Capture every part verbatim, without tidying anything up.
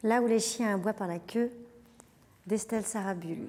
Là où les chiens aboient par la queue, d'Estelle Sarabul.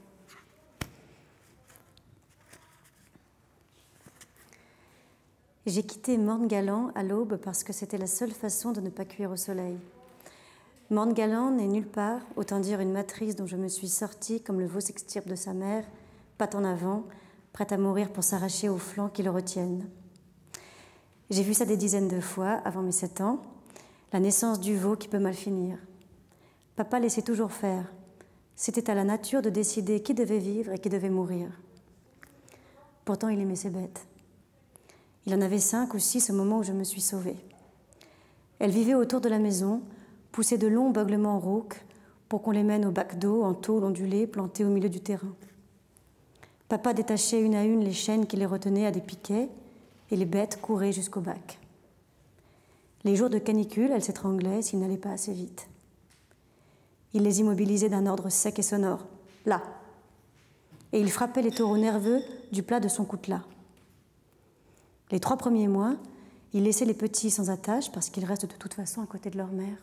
J'ai quitté Morne-Galant à l'aube parce que c'était la seule façon de ne pas cuire au soleil. Morne-Galant n'est nulle part, autant dire une matrice dont je me suis sortie comme le veau s'extirpe de sa mère, patte en avant, prête à mourir pour s'arracher aux flancs qui le retiennent. J'ai vu ça des dizaines de fois avant mes sept ans, la naissance du veau qui peut mal finir. Papa laissait toujours faire. C'était à la nature de décider qui devait vivre et qui devait mourir. Pourtant, il aimait ses bêtes. Il en avait cinq ou six au moment où je me suis sauvée. Elles vivaient autour de la maison, poussaient de longs beuglements rauques pour qu'on les mène au bac d'eau en tôle ondulée plantés au milieu du terrain. Papa détachait une à une les chaînes qui les retenaient à des piquets et les bêtes couraient jusqu'au bac. Les jours de canicule, elles s'étranglaient s'ils n'allaient pas assez vite. Il les immobilisait d'un ordre sec et sonore. Là. Et il frappait les taureaux nerveux du plat de son coutelas. Les trois premiers mois, il laissait les petits sans attache parce qu'ils restent de toute façon à côté de leur mère.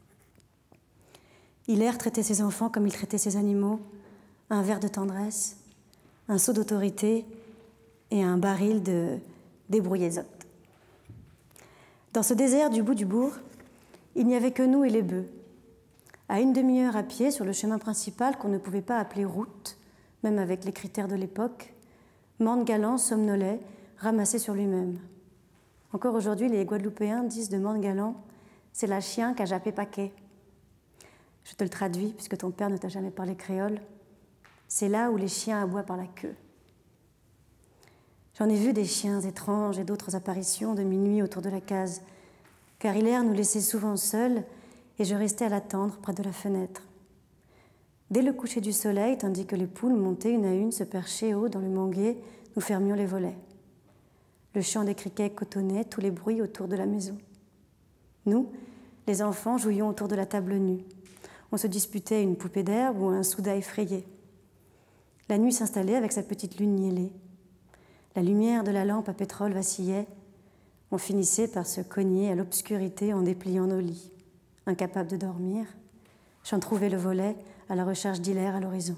Hilaire traitait ses enfants comme il traitait ses animaux, un verre de tendresse, un seau d'autorité et un baril de débrouillezot. Dans ce désert du bout du bourg, il n'y avait que nous et les bœufs. À une demi-heure à pied sur le chemin principal qu'on ne pouvait pas appeler route, même avec les critères de l'époque, Morne-Galant somnolait, ramassé sur lui-même. Encore aujourd'hui, les Guadeloupéens disent de Morne-Galant « c'est la chien qu'a jappé paquet ». Je te le traduis, puisque ton père ne t'a jamais parlé créole. C'est là où les chiens aboient par la queue. J'en ai vu des chiens étranges et d'autres apparitions de minuit autour de la case, car Hilaire nous laissait souvent seuls et je restais à l'attendre près de la fenêtre. Dès le coucher du soleil, tandis que les poules montaient une à une se percher haut dans le manguier, nous fermions les volets. Le chant des criquets cotonnait tous les bruits autour de la maison. Nous, les enfants, jouions autour de la table nue. On se disputait une poupée d'herbe ou un souda effrayé. La nuit s'installait avec sa petite lune niellée. La lumière de la lampe à pétrole vacillait. On finissait par se cogner à l'obscurité en dépliant nos lits. Incapable de dormir, j'en trouvais le volet à la recherche d'Hilaire à l'horizon.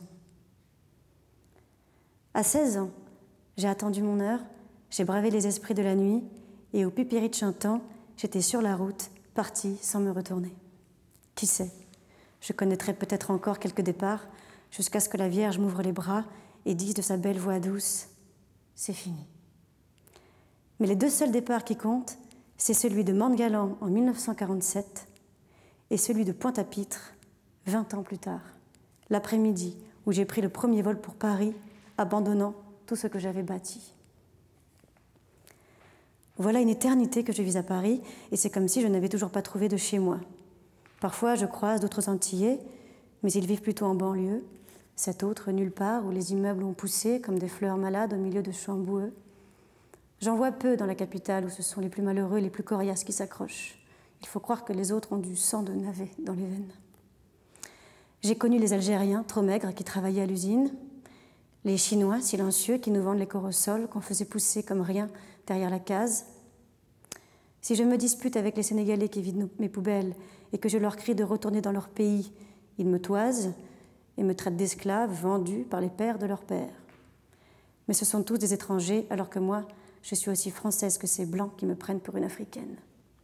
À seize ans, j'ai attendu mon heure, j'ai bravé les esprits de la nuit et au pipirite chantant, j'étais sur la route, partie sans me retourner. Qui sait, je connaîtrai peut-être encore quelques départs jusqu'à ce que la Vierge m'ouvre les bras et dise de sa belle voix douce « c'est fini ». Mais les deux seuls départs qui comptent, c'est celui de Morne-Galant en mille neuf cent quarante-sept et celui de Pointe-à-Pitre, vingt ans plus tard, l'après-midi où j'ai pris le premier vol pour Paris, abandonnant tout ce que j'avais bâti. Voilà une éternité que je vis à Paris, et c'est comme si je n'avais toujours pas trouvé de chez moi. Parfois, je croise d'autres Antillais, mais ils vivent plutôt en banlieue, cet autre nulle part où les immeubles ont poussé comme des fleurs malades au milieu de champs boueux. J'en vois peu dans la capitale où ce sont les plus malheureux et les plus coriaces qui s'accrochent. Il faut croire que les autres ont du sang de navet dans les veines. J'ai connu les Algériens, trop maigres, qui travaillaient à l'usine, les Chinois, silencieux, qui nous vendent les corosols qu'on faisait pousser comme rien derrière la case. Si je me dispute avec les Sénégalais qui vident mes poubelles et que je leur crie de retourner dans leur pays, ils me toisent et me traitent d'esclaves vendus par les pères de leurs pères. Mais ce sont tous des étrangers, alors que moi, je suis aussi française que ces blancs qui me prennent pour une africaine.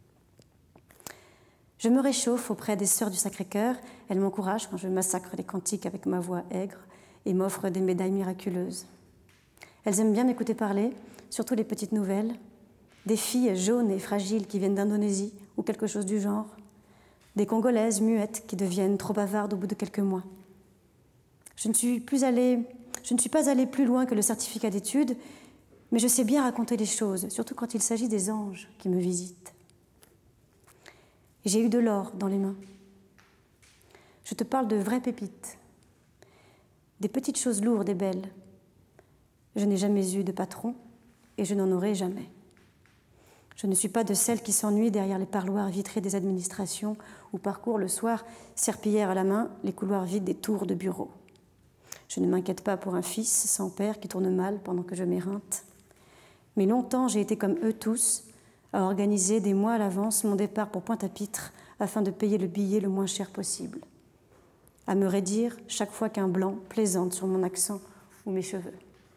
Je me réchauffe auprès des sœurs du Sacré-Cœur. Elles m'encouragent quand je massacre les cantiques avec ma voix aigre et m'offrent des médailles miraculeuses. Elles aiment bien m'écouter parler, surtout les petites nouvelles, des filles jaunes et fragiles qui viennent d'Indonésie ou quelque chose du genre, des Congolaises muettes qui deviennent trop bavardes au bout de quelques mois. Je ne suis plus allée, je ne suis pas allée plus loin que le certificat d'études, mais je sais bien raconter les choses, surtout quand il s'agit des anges qui me visitent. J'ai eu de l'or dans les mains. Je te parle de vraies pépites, des petites choses lourdes et belles. Je n'ai jamais eu de patron et je n'en aurai jamais. Je ne suis pas de celles qui s'ennuient derrière les parloirs vitrés des administrations ou parcourent le soir, serpillière à la main, les couloirs vides des tours de bureaux. Je ne m'inquiète pas pour un fils sans père qui tourne mal pendant que je m'éreinte. Mais longtemps, j'ai été comme eux tous, à organiser des mois à l'avance mon départ pour Pointe-à-Pitre afin de payer le billet le moins cher possible, à me raidir chaque fois qu'un blanc plaisante sur mon accent ou mes cheveux.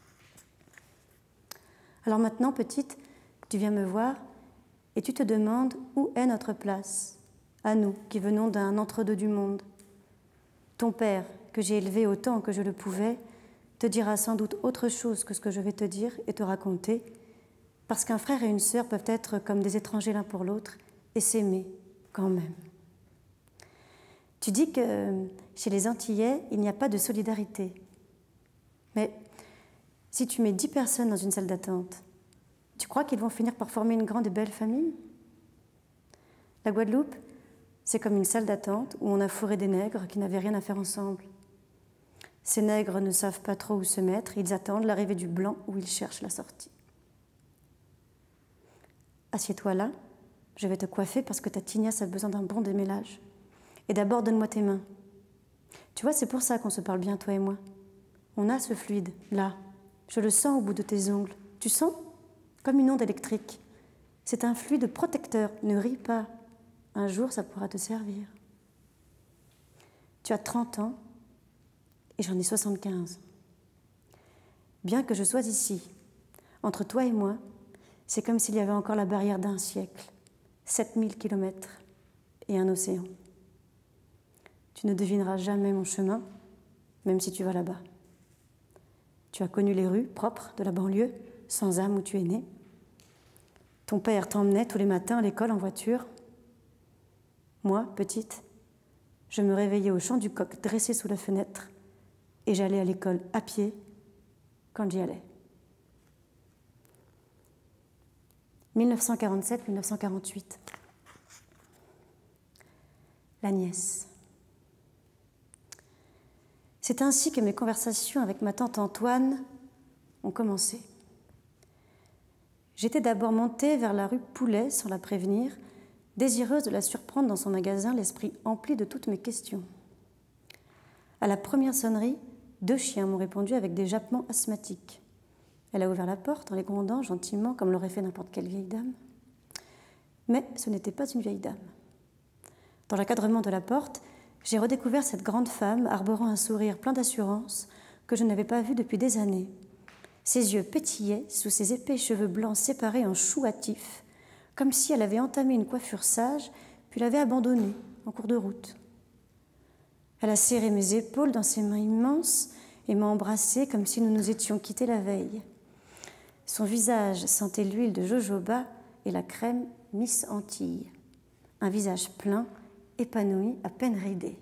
Alors maintenant, petite, tu viens me voir et tu te demandes où est notre place, à nous qui venons d'un entre-deux du monde. Ton père, que j'ai élevé autant que je le pouvais, te dira sans doute autre chose que ce que je vais te dire et te raconter, parce qu'un frère et une sœur peuvent être comme des étrangers l'un pour l'autre et s'aimer quand même. Tu dis que chez les Antillais, il n'y a pas de solidarité. Mais si tu mets dix personnes dans une salle d'attente, tu crois qu'ils vont finir par former une grande et belle famille? La Guadeloupe, c'est comme une salle d'attente où on a fourré des nègres qui n'avaient rien à faire ensemble. Ces nègres ne savent pas trop où se mettre, ils attendent l'arrivée du blanc où ils cherchent la sortie. Assieds-toi là, je vais te coiffer parce que ta tignasse a besoin d'un bon démêlage. Et d'abord, donne-moi tes mains. Tu vois, c'est pour ça qu'on se parle bien, toi et moi. On a ce fluide, là. Je le sens au bout de tes ongles. Tu sens? Comme une onde électrique. C'est un fluide protecteur. Ne ris pas. Un jour, ça pourra te servir. Tu as trente ans et j'en ai soixante-quinze. Bien que je sois ici, entre toi et moi, c'est comme s'il y avait encore la barrière d'un siècle, sept mille kilomètres et un océan. Tu ne devineras jamais mon chemin, même si tu vas là-bas. Tu as connu les rues propres de la banlieue, sans âme où tu es né. Ton père t'emmenait tous les matins à l'école en voiture. Moi, petite, je me réveillais au chant du coq dressé sous la fenêtre et j'allais à l'école à pied quand j'y allais. mille neuf cent quarante-sept à mille neuf cent quarante-huit. La nièce. C'est ainsi que mes conversations avec ma tante Antoine ont commencé. J'étais d'abord montée vers la rue Poulet sans la prévenir, désireuse de la surprendre dans son magasin, l'esprit empli de toutes mes questions. À la première sonnerie, deux chiens m'ont répondu avec des jappements asthmatiques. Elle a ouvert la porte en les grondant gentiment, comme l'aurait fait n'importe quelle vieille dame. Mais ce n'était pas une vieille dame. Dans l'encadrement de la porte, j'ai redécouvert cette grande femme arborant un sourire plein d'assurance que je n'avais pas vu depuis des années. Ses yeux pétillaient sous ses épais cheveux blancs séparés en choux hâtifs, comme si elle avait entamé une coiffure sage, puis l'avait abandonnée en cours de route. Elle a serré mes épaules dans ses mains immenses et m'a embrassée comme si nous nous étions quittés la veille. Son visage sentait l'huile de jojoba et la crème Miss Antilles. Un visage plein, épanoui, à peine ridé.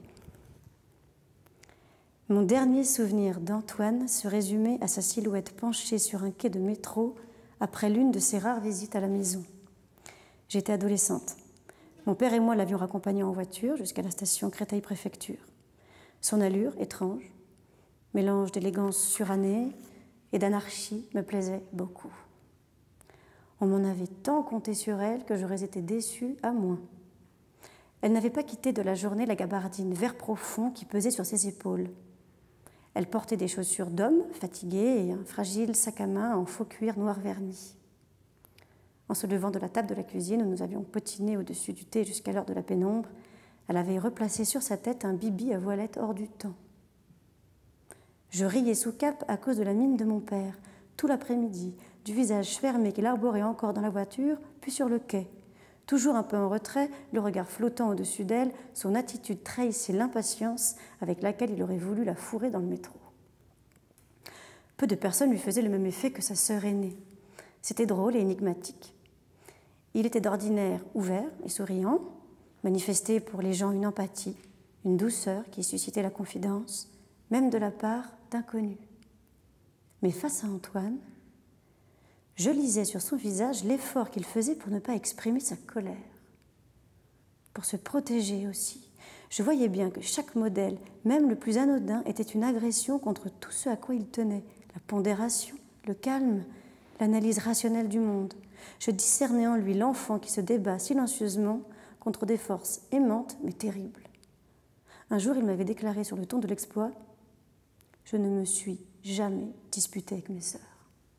Mon dernier souvenir d'Antoine se résumait à sa silhouette penchée sur un quai de métro après l'une de ses rares visites à la maison. J'étais adolescente. Mon père et moi l'avions raccompagné en voiture jusqu'à la station Créteil-Préfecture. Son allure, étrange, mélange d'élégance surannée et d'anarchie, me plaisait beaucoup. On m'en avait tant compté sur elle que j'aurais été déçue à moins. Elle n'avait pas quitté de la journée la gabardine vert profond qui pesait sur ses épaules. Elle portait des chaussures d'homme, fatiguées, et un fragile sac à main en faux cuir noir verni. En se levant de la table de la cuisine où nous avions potiné au-dessus du thé jusqu'à l'heure de la pénombre, elle avait replacé sur sa tête un bibi à voilette hors du temps. Je riais sous cape à cause de la mine de mon père, tout l'après-midi, du visage fermé qu'il arborait encore dans la voiture, puis sur le quai. Toujours un peu en retrait, le regard flottant au-dessus d'elle, son attitude trahissait l'impatience avec laquelle il aurait voulu la fourrer dans le métro. Peu de personnes lui faisaient le même effet que sa sœur aînée. C'était drôle et énigmatique. Il était d'ordinaire ouvert et souriant, manifestait pour les gens une empathie, une douceur qui suscitait la confidence, même de la part d'inconnus. Mais face à Antoine, je lisais sur son visage l'effort qu'il faisait pour ne pas exprimer sa colère, pour se protéger aussi. Je voyais bien que chaque modèle, même le plus anodin, était une agression contre tout ce à quoi il tenait, la pondération, le calme, l'analyse rationnelle du monde. Je discernais en lui l'enfant qui se débat silencieusement contre des forces aimantes mais terribles. Un jour, il m'avait déclaré sur le ton de l'exploit « Je ne me suis jamais disputé avec mes sœurs. »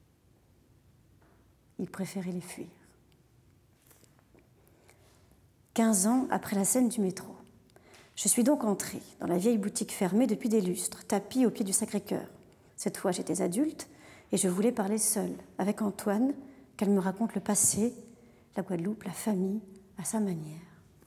Il préférait les fuir. quinze ans après la scène du métro. Je suis donc entrée dans la vieille boutique fermée depuis des lustres, tapis au pied du Sacré-Cœur. Cette fois, j'étais adulte et je voulais parler seule, avec Antoine, qu'elle me raconte le passé, la Guadeloupe, la famille, à sa manière.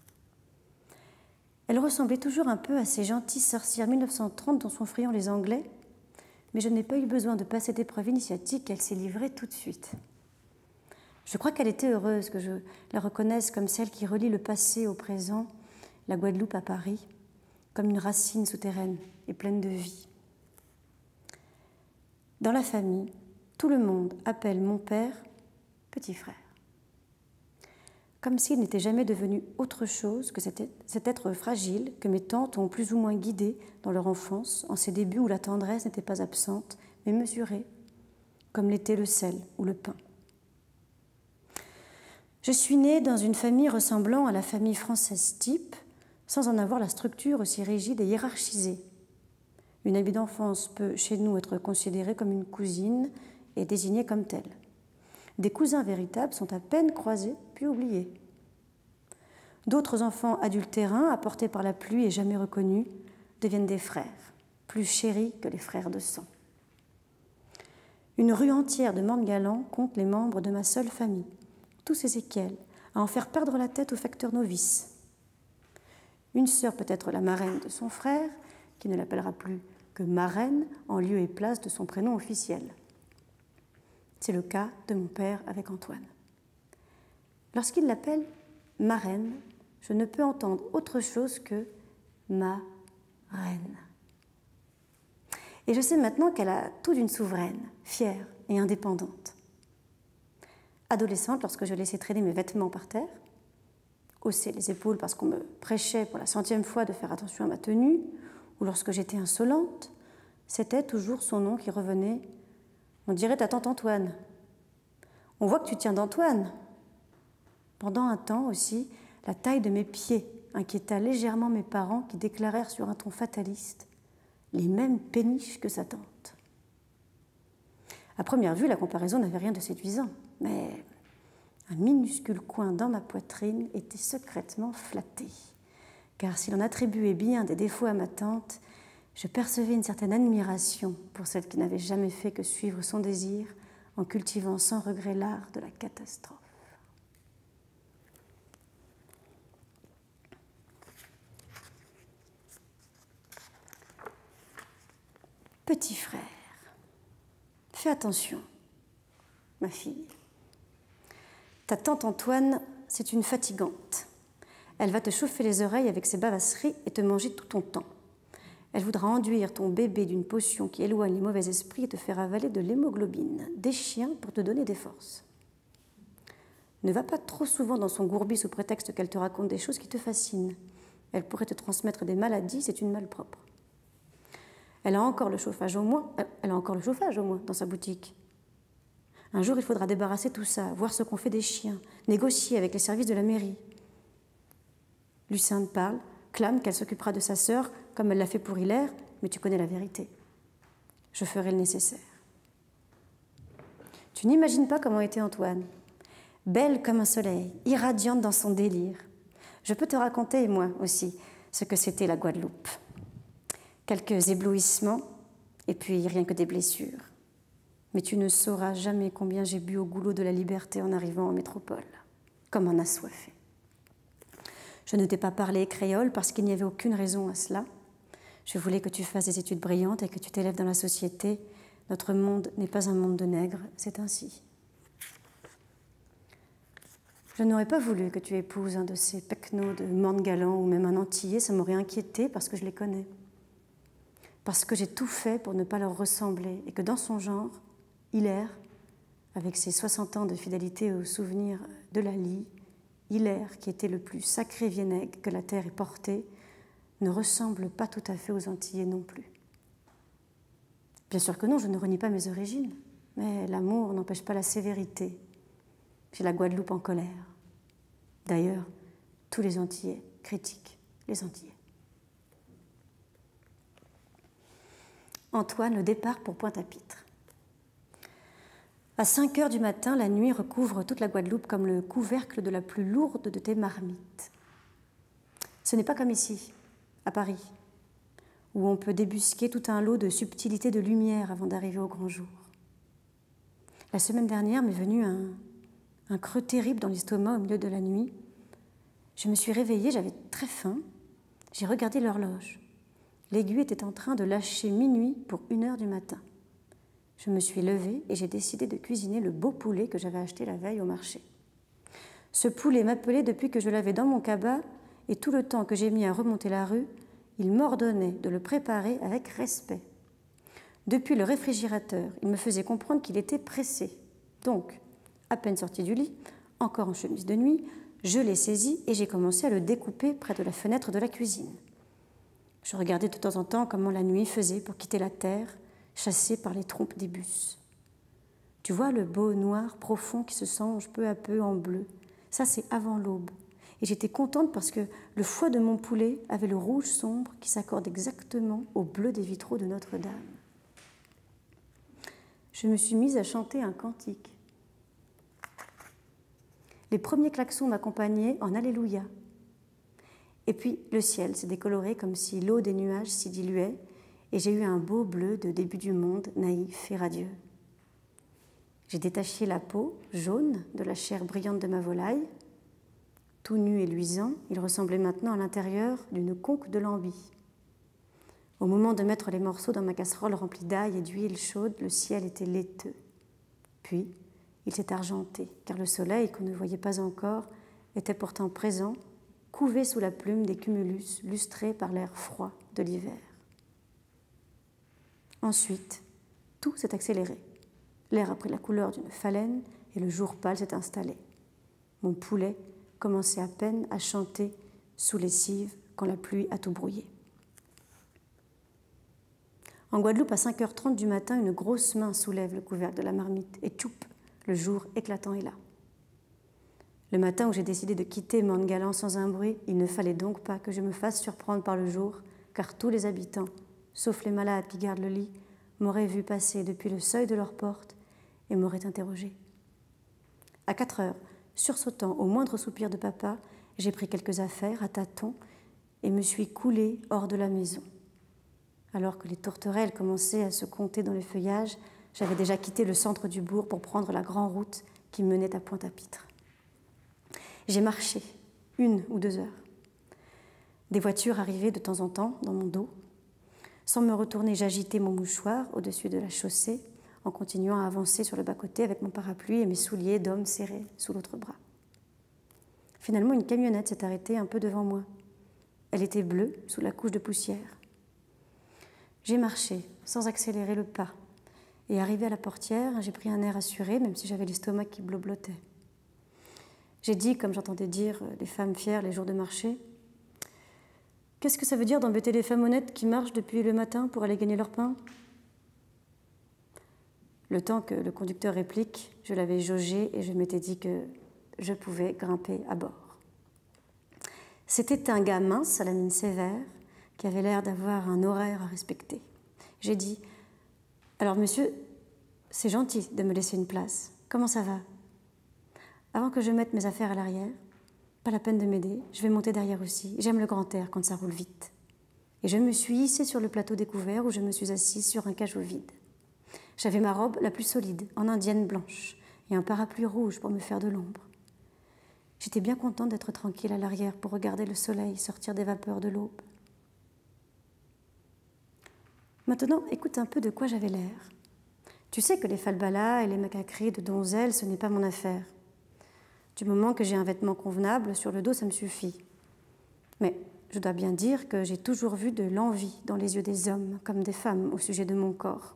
Elle ressemblait toujours un peu à ces gentilles sorcières mille neuf cent trente dont sont friands les Anglais, mais je n'ai pas eu besoin de passer d'épreuve initiatique, elle s'est livrée tout de suite. Je crois qu'elle était heureuse que je la reconnaisse comme celle qui relie le passé au présent, la Guadeloupe à Paris, comme une racine souterraine et pleine de vie. Dans la famille, tout le monde appelle mon père petit frère, comme s'il n'était jamais devenu autre chose que cet être fragile que mes tantes ont plus ou moins guidé dans leur enfance, en ces débuts où la tendresse n'était pas absente, mais mesurée, comme l'était le sel ou le pain. Je suis née dans une famille ressemblant à la famille française type, sans en avoir la structure aussi rigide et hiérarchisée. Une amie d'enfance peut, chez nous, être considérée comme une cousine et désignée comme telle. Des cousins véritables sont à peine croisés, puis oubliés. D'autres enfants adultérins, apportés par la pluie et jamais reconnus, deviennent des frères, plus chéris que les frères de sang. Une rue entière de Morne-Galant compte les membres de ma seule famille, tous Ézéchiel, à en faire perdre la tête au facteur novice. Une sœur peut être la marraine de son frère, qui ne l'appellera plus que marraine en lieu et place de son prénom officiel. C'est le cas de mon père avec Antoine. Lorsqu'il l'appelle marraine, je ne peux entendre autre chose que ma reine. Et je sais maintenant qu'elle a tout d'une souveraine, fière et indépendante. Adolescente, lorsque je laissais traîner mes vêtements par terre, hausser les épaules parce qu'on me prêchait pour la centième fois de faire attention à ma tenue, ou lorsque j'étais insolente, c'était toujours son nom qui revenait. On dirait ta tante Antoine. On voit que tu tiens d'Antoine. Pendant un temps aussi, la taille de mes pieds inquiéta légèrement mes parents qui déclarèrent sur un ton fataliste les mêmes péniches que sa tante. À première vue, la comparaison n'avait rien de séduisant, mais un minuscule coin dans ma poitrine était secrètement flatté, car si l'on attribuait bien des défauts à ma tante, je percevais une certaine admiration pour celle qui n'avait jamais fait que suivre son désir en cultivant sans regret l'art de la catastrophe. Petit frère, fais attention, ma fille. Ta tante Antoine, c'est une fatigante. Elle va te chauffer les oreilles avec ses bavasseries et te manger tout ton temps. Elle voudra enduire ton bébé d'une potion qui éloigne les mauvais esprits et te faire avaler de l'hémoglobine, des chiens pour te donner des forces. Ne va pas trop souvent dans son gourbi sous prétexte qu'elle te raconte des choses qui te fascinent. Elle pourrait te transmettre des maladies, c'est une malpropre. Elle a encore le chauffage au moins, elle a encore le chauffage au moins dans sa boutique. Un jour, il faudra débarrasser tout ça, voir ce qu'on fait des chiens, négocier avec les services de la mairie. Lucinde parle, clame qu'elle s'occupera de sa sœur comme elle l'a fait pour Hilaire, mais tu connais la vérité. Je ferai le nécessaire. Tu n'imagines pas comment était Antoine. Belle comme un soleil, irradiante dans son délire. Je peux te raconter, moi aussi, ce que c'était la Guadeloupe. Quelques éblouissements, et puis rien que des blessures. Mais tu ne sauras jamais combien j'ai bu au goulot de la liberté en arrivant en métropole, comme un assoiffé. Je ne t'ai pas parlé créole parce qu'il n'y avait aucune raison à cela. Je voulais que tu fasses des études brillantes et que tu t'élèves dans la société. Notre monde n'est pas un monde de nègres, c'est ainsi. Je n'aurais pas voulu que tu épouses un de ces pecnos de Morne-Galant ou même un Antillais, ça m'aurait inquiété parce que je les connais. Parce que j'ai tout fait pour ne pas leur ressembler et que dans son genre, Hilaire, avec ses soixante ans de fidélité aux souvenirs de Lali, Hilaire, qui était le plus sacré Viennègue que la terre ait porté, ne ressemble pas tout à fait aux Antillais non plus. Bien sûr que non, je ne renie pas mes origines, mais l'amour n'empêche pas la sévérité. J'ai la Guadeloupe en colère. D'ailleurs, tous les Antillais critiquent les Antillais. Antoine, le départ pour Pointe-à-Pitre. À cinq heures du matin, la nuit recouvre toute la Guadeloupe comme le couvercle de la plus lourde de tes marmites. Ce n'est pas comme ici, à Paris, où on peut débusquer tout un lot de subtilités de lumière avant d'arriver au grand jour. La semaine dernière m'est venu un, un creux terrible dans l'estomac au milieu de la nuit. Je me suis réveillée, j'avais très faim. J'ai regardé l'horloge. L'aiguille était en train de lâcher minuit pour une heure du matin. Je me suis levée et j'ai décidé de cuisiner le beau poulet que j'avais acheté la veille au marché. Ce poulet m'appelait depuis que je l'avais dans mon cabas et tout le temps que j'ai mis à remonter la rue, il m'ordonnait de le préparer avec respect. Depuis le réfrigérateur, il me faisait comprendre qu'il était pressé. Donc, à peine sorti du lit, encore en chemise de nuit, je l'ai saisi et j'ai commencé à le découper près de la fenêtre de la cuisine. Je regardais de temps en temps comment la nuit faisait pour quitter la terre, chassée par les trompes des bus. Tu vois le beau noir profond qui se songe peu à peu en bleu. Ça, c'est avant l'aube. Et j'étais contente parce que le foie de mon poulet avait le rouge sombre qui s'accorde exactement au bleu des vitraux de Notre-Dame. Je me suis mise à chanter un cantique. Les premiers klaxons m'accompagnaient en Alléluia. Et puis le ciel s'est décoloré comme si l'eau des nuages s'y diluait et j'ai eu un beau bleu de début du monde, naïf et radieux. J'ai détaché la peau jaune de la chair brillante de ma volaille. Tout nu et luisant, il ressemblait maintenant à l'intérieur d'une conque de lambis. Au moment de mettre les morceaux dans ma casserole remplie d'ail et d'huile chaude, le ciel était laiteux. Puis, il s'est argenté, car le soleil, qu'on ne voyait pas encore, était pourtant présent, couvé sous la plume des cumulus lustrés par l'air froid de l'hiver. Ensuite, tout s'est accéléré. L'air a pris la couleur d'une phalène et le jour pâle s'est installé. Mon poulet commençait à peine à chanter sous les cives quand la pluie a tout brouillé. En Guadeloupe, à cinq heures trente du matin, une grosse main soulève le couvercle de la marmite et tchoup, le jour éclatant est là. Le matin où j'ai décidé de quitter Mont-Galant sans un bruit, il ne fallait donc pas que je me fasse surprendre par le jour, car tous les habitants, sauf les malades qui gardent le lit, m'auraient vu passer depuis le seuil de leur porte et m'auraient interrogé. À quatre heures, sursautant au moindre soupir de papa, j'ai pris quelques affaires à tâtons et me suis coulée hors de la maison. Alors que les tourterelles commençaient à se compter dans les feuillages, j'avais déjà quitté le centre du bourg pour prendre la grande route qui menait à Pointe-à-Pitre. J'ai marché une ou deux heures. Des voitures arrivaient de temps en temps dans mon dos. Sans me retourner, j'agitais mon mouchoir au-dessus de la chaussée en continuant à avancer sur le bas-côté avec mon parapluie et mes souliers d'homme serrés sous l'autre bras. Finalement, une camionnette s'est arrêtée un peu devant moi. Elle était bleue sous la couche de poussière. J'ai marché sans accélérer le pas et arrivé à la portière, j'ai pris un air assuré même si j'avais l'estomac qui bloblotait. J'ai dit, comme j'entendais dire les femmes fières les jours de marché, « Qu'est-ce que ça veut dire d'embêter les femmes honnêtes qui marchent depuis le matin pour aller gagner leur pain ?» Le temps que le conducteur réplique, je l'avais jaugé et je m'étais dit que je pouvais grimper à bord. C'était un gars mince à la mine sévère qui avait l'air d'avoir un horaire à respecter. J'ai dit « Alors monsieur, c'est gentil de me laisser une place. Comment ça va ?» Avant que je mette mes affaires à l'arrière, pas la peine de m'aider, je vais monter derrière aussi. J'aime le grand air quand ça roule vite. Et je me suis hissée sur le plateau découvert où je me suis assise sur un cachot vide. J'avais ma robe la plus solide, en indienne blanche, et un parapluie rouge pour me faire de l'ombre. J'étais bien contente d'être tranquille à l'arrière pour regarder le soleil sortir des vapeurs de l'aube. Maintenant, écoute un peu de quoi j'avais l'air. Tu sais que les falbalas et les macaqueries de donzelles, ce n'est pas mon affaire. Du moment que j'ai un vêtement convenable, sur le dos, ça me suffit. Mais je dois bien dire que j'ai toujours vu de l'envie dans les yeux des hommes, comme des femmes, au sujet de mon corps.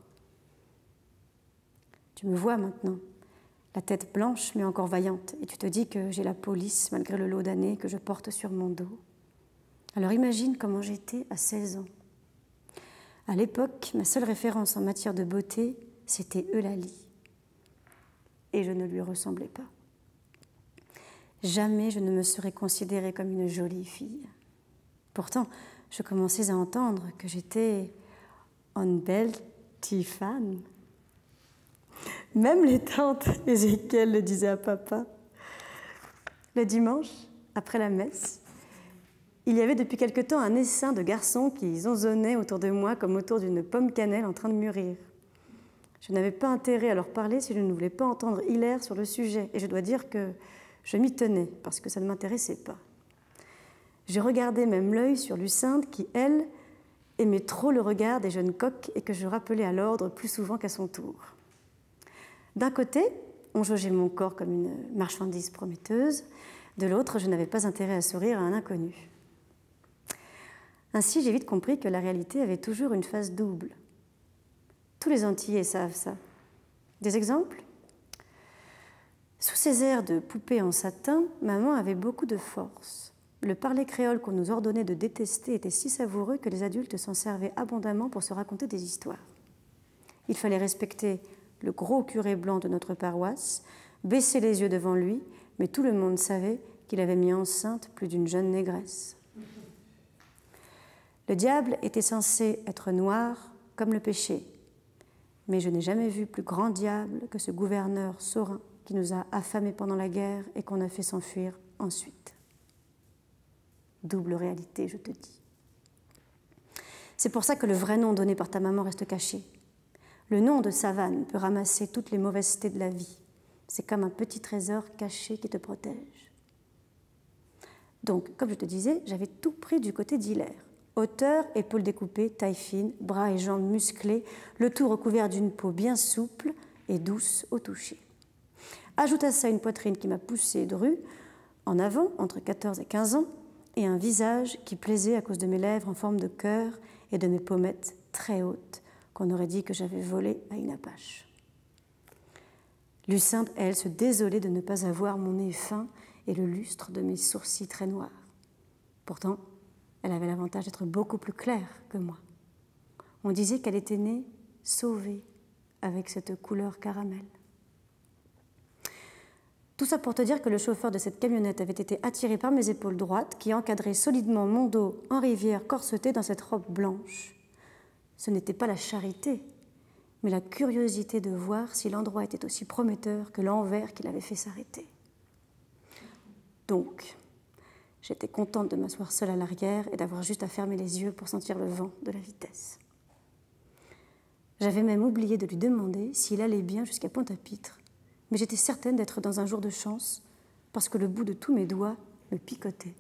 Tu me vois maintenant, la tête blanche mais encore vaillante, et tu te dis que j'ai la police malgré le lot d'années que je porte sur mon dos. Alors imagine comment j'étais à seize ans. À l'époque, ma seule référence en matière de beauté, c'était Eulalie. Et je ne lui ressemblais pas. Jamais je ne me serais considérée comme une jolie fille. Pourtant, je commençais à entendre que j'étais une belle petite femme. Même les tantes Ézéchiel le disaient à papa. Le dimanche, après la messe, Il y avait depuis quelque temps un essaim de garçons qui zonzonnaient autour de moi comme autour d'une pomme cannelle en train de mûrir. Je n'avais pas intérêt à leur parler si je ne voulais pas entendre Hilaire sur le sujet, et je dois dire que je m'y tenais, parce que ça ne m'intéressait pas. Je regardais même l'œil sur Lucinde qui, elle, aimait trop le regard des jeunes coqs et que je rappelais à l'ordre plus souvent qu'à son tour. D'un côté, on jaugeait mon corps comme une marchandise prometteuse, de l'autre, je n'avais pas intérêt à sourire à un inconnu. Ainsi, j'ai vite compris que la réalité avait toujours une face double. Tous les Antillais savent ça. Des exemples ? Sous ses airs de poupée en satin, maman avait beaucoup de force. Le parler créole qu'on nous ordonnait de détester était si savoureux que les adultes s'en servaient abondamment pour se raconter des histoires. Il fallait respecter le gros curé blanc de notre paroisse, baisser les yeux devant lui, mais tout le monde savait qu'il avait mis enceinte plus d'une jeune négresse. Le diable était censé être noir comme le péché, mais je n'ai jamais vu plus grand diable que ce gouverneur Saurin qui nous a affamés pendant la guerre et qu'on a fait s'enfuir ensuite. Double réalité, je te dis. C'est pour ça que le vrai nom donné par ta maman reste caché. Le nom de Savane peut ramasser toutes les mauvaisetés de la vie. C'est comme un petit trésor caché qui te protège. Donc, comme je te disais, j'avais tout pris du côté d'Hilaire. Hauteur, épaules découpées, taille fine, bras et jambes musclés, le tout recouvert d'une peau bien souple et douce au toucher. Ajoute à ça une poitrine qui m'a poussée de rue, en avant, entre quatorze et quinze ans, et un visage qui plaisait à cause de mes lèvres en forme de cœur et de mes pommettes très hautes, qu'on aurait dit que j'avais volé à une apache. Lucinde, elle, se désolait de ne pas avoir mon nez fin et le lustre de mes sourcils très noirs. Pourtant, elle avait l'avantage d'être beaucoup plus claire que moi. On disait qu'elle était née sauvée avec cette couleur caramel. Tout ça pour te dire que le chauffeur de cette camionnette avait été attiré par mes épaules droites qui encadraient solidement mon dos en rivière corsetée dans cette robe blanche. Ce n'était pas la charité, mais la curiosité de voir si l'endroit était aussi prometteur que l'envers qui l'avait fait s'arrêter. Donc, j'étais contente de m'asseoir seule à l'arrière et d'avoir juste à fermer les yeux pour sentir le vent de la vitesse. J'avais même oublié de lui demander s'il allait bien jusqu'à Pointe-à-Pitre, mais j'étais certaine d'être dans un jour de chance parce que le bout de tous mes doigts me picotait.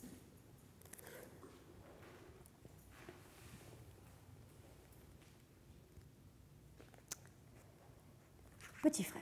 Petit frère.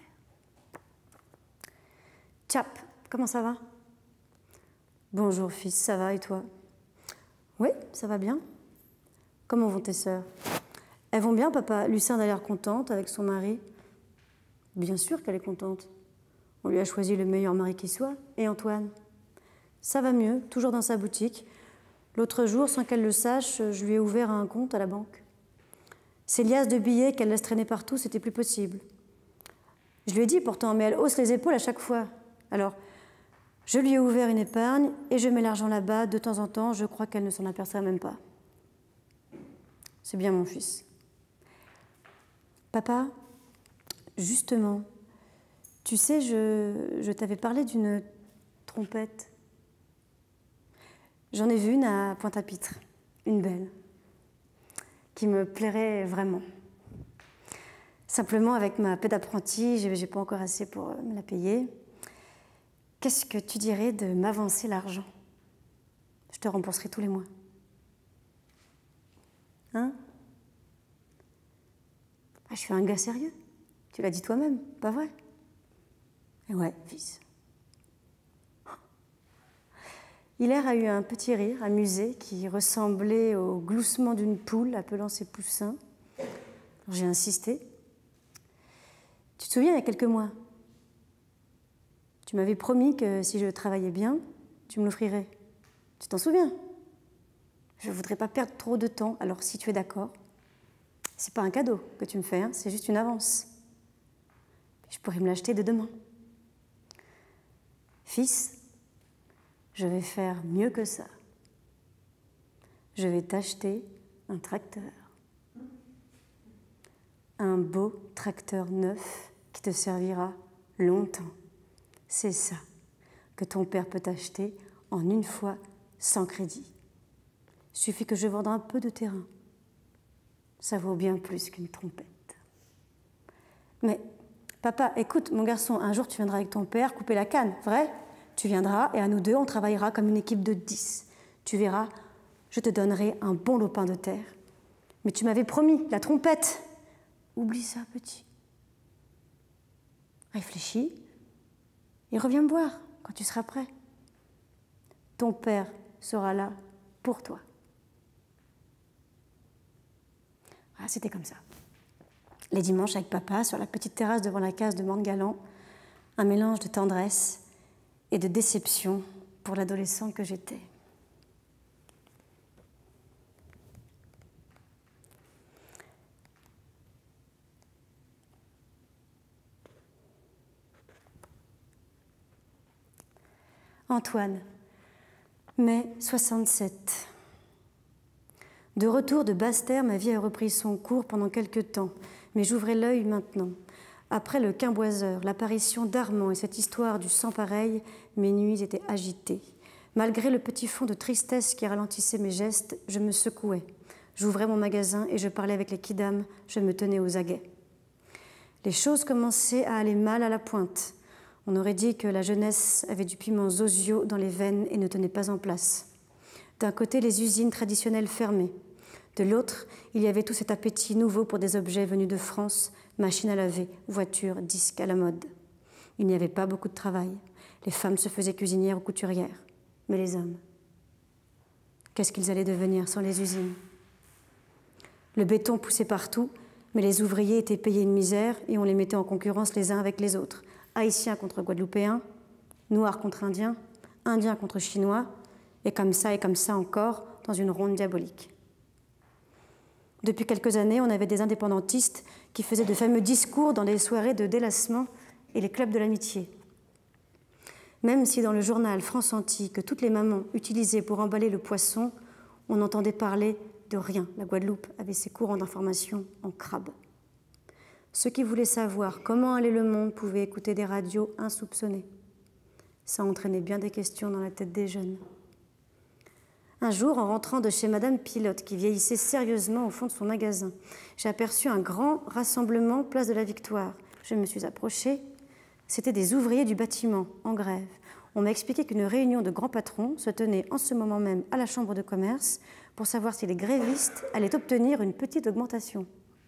Tchap, comment ça va ? Bonjour fils, ça va et toi ? Oui, ça va bien. Comment vont tes sœurs ? Elles vont bien, papa. Lucinde a l'air contente avec son mari. Bien sûr qu'elle est contente. On lui a choisi le meilleur mari qui soit. Et Antoine ? Ça va mieux, toujours dans sa boutique. L'autre jour, sans qu'elle le sache, je lui ai ouvert un compte à la banque. Ces liasses de billets qu'elle laisse traîner partout, c'était plus possible. Je lui ai dit pourtant, mais elle hausse les épaules à chaque fois. Alors, je lui ai ouvert une épargne et je mets l'argent là-bas. De temps en temps, je crois qu'elle ne s'en aperçoit même pas. C'est bien mon fils. Papa ? Justement, tu sais, je, je t'avais parlé d'une trompette. J'en ai vu une à Pointe-à-Pitre, une belle, qui me plairait vraiment. Simplement, avec ma paie d'apprenti, je n'ai pas encore assez pour me la payer. Qu'est-ce que tu dirais de m'avancer l'argent ? Je te rembourserai tous les mois. Hein ? Ah, je suis un gars sérieux. Tu l'as dit toi-même, pas vrai ? Et ouais, fils. Hilaire a eu un petit rire amusé qui ressemblait au gloussement d'une poule appelant ses poussins. J'ai insisté. Tu te souviens, il y a quelques mois, tu m'avais promis que si je travaillais bien, tu me l'offrirais. Tu t'en souviens ? Je ne voudrais pas perdre trop de temps, alors si tu es d'accord, c'est pas un cadeau que tu me fais, hein, c'est juste une avance. Je pourrais me l'acheter dès demain. Fils, je vais faire mieux que ça. Je vais t'acheter un tracteur. Un beau tracteur neuf qui te servira longtemps. C'est ça que ton père peut t'acheter en une fois sans crédit. Suffit que je vende un peu de terrain. Ça vaut bien plus qu'une trompette. Mais, papa, écoute, mon garçon, un jour tu viendras avec ton père couper la canne, vrai? Tu viendras et à nous deux, on travaillera comme une équipe de dix. Tu verras, je te donnerai un bon lopin de terre. Mais tu m'avais promis, la trompette. Oublie ça, petit. Réfléchis et reviens me voir quand tu seras prêt. Ton père sera là pour toi. Voilà, c'était comme ça. Les dimanches avec papa, sur la petite terrasse devant la case de Morne-Galant, un mélange de tendresse et de déception pour l'adolescente que j'étais. Antoine, mai soixante-sept. De retour de Basse-Terre, ma vie a repris son cours pendant quelque temps, mais j'ouvrais l'œil maintenant. Après le quimboiseur, l'apparition d'Armand et cette histoire du sang pareil, mes nuits étaient agitées. Malgré le petit fond de tristesse qui ralentissait mes gestes, je me secouais. J'ouvrais mon magasin et je parlais avec les kidams, je me tenais aux aguets. Les choses commençaient à aller mal à la pointe. On aurait dit que la jeunesse avait du piment zozio dans les veines et ne tenait pas en place. D'un côté, les usines traditionnelles fermées. De l'autre, il y avait tout cet appétit nouveau pour des objets venus de France, machines à laver, voitures, disques à la mode. Il n'y avait pas beaucoup de travail. Les femmes se faisaient cuisinières ou couturières. Mais les hommes, qu'est-ce qu'ils allaient devenir sans les usines? Le béton poussait partout, mais les ouvriers étaient payés une misère et on les mettait en concurrence les uns avec les autres. Haïtiens contre Guadeloupéens, Noirs contre Indiens, Indiens contre Chinois, et comme ça et comme ça encore, dans une ronde diabolique. Depuis quelques années, on avait des indépendantistes qui faisaient de fameux discours dans les soirées de délassement et les clubs de l'amitié. Même si dans le journal France-Antilles, que toutes les mamans utilisaient pour emballer le poisson, on n'entendait parler de rien. La Guadeloupe avait ses courants d'information en crabe. Ceux qui voulaient savoir comment allait le monde pouvaient écouter des radios insoupçonnées. Ça entraînait bien des questions dans la tête des jeunes. Un jour, en rentrant de chez Madame Pilote, qui vieillissait sérieusement au fond de son magasin, j'ai aperçu un grand rassemblement place de la Victoire. Je me suis approchée. C'étaient des ouvriers du bâtiment, en grève. On m'a expliqué qu'une réunion de grands patrons se tenait en ce moment même à la Chambre de commerce pour savoir si les grévistes allaient obtenir une petite augmentation.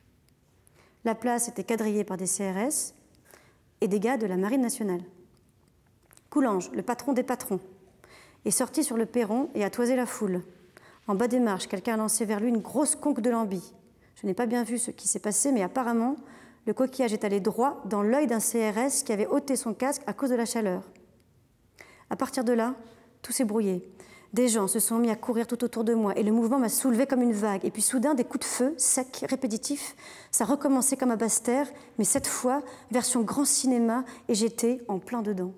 La place était quadrillée par des C R S et des gars de la Marine nationale. Coulanges, le patron des patrons, est sorti sur le perron et a toisé la foule. En bas des marches, quelqu'un a lancé vers lui une grosse conque de lambis. Je n'ai pas bien vu ce qui s'est passé, mais apparemment, le coquillage est allé droit dans l'œil d'un C R S qui avait ôté son casque à cause de la chaleur. À partir de là, tout s'est brouillé. Des gens se sont mis à courir tout autour de moi et le mouvement m'a soulevé comme une vague. Et puis soudain, des coups de feu, secs, répétitifs. Ça recommençait comme à Basse-Terre, mais cette fois, version grand cinéma, et j'étais en plein dedans.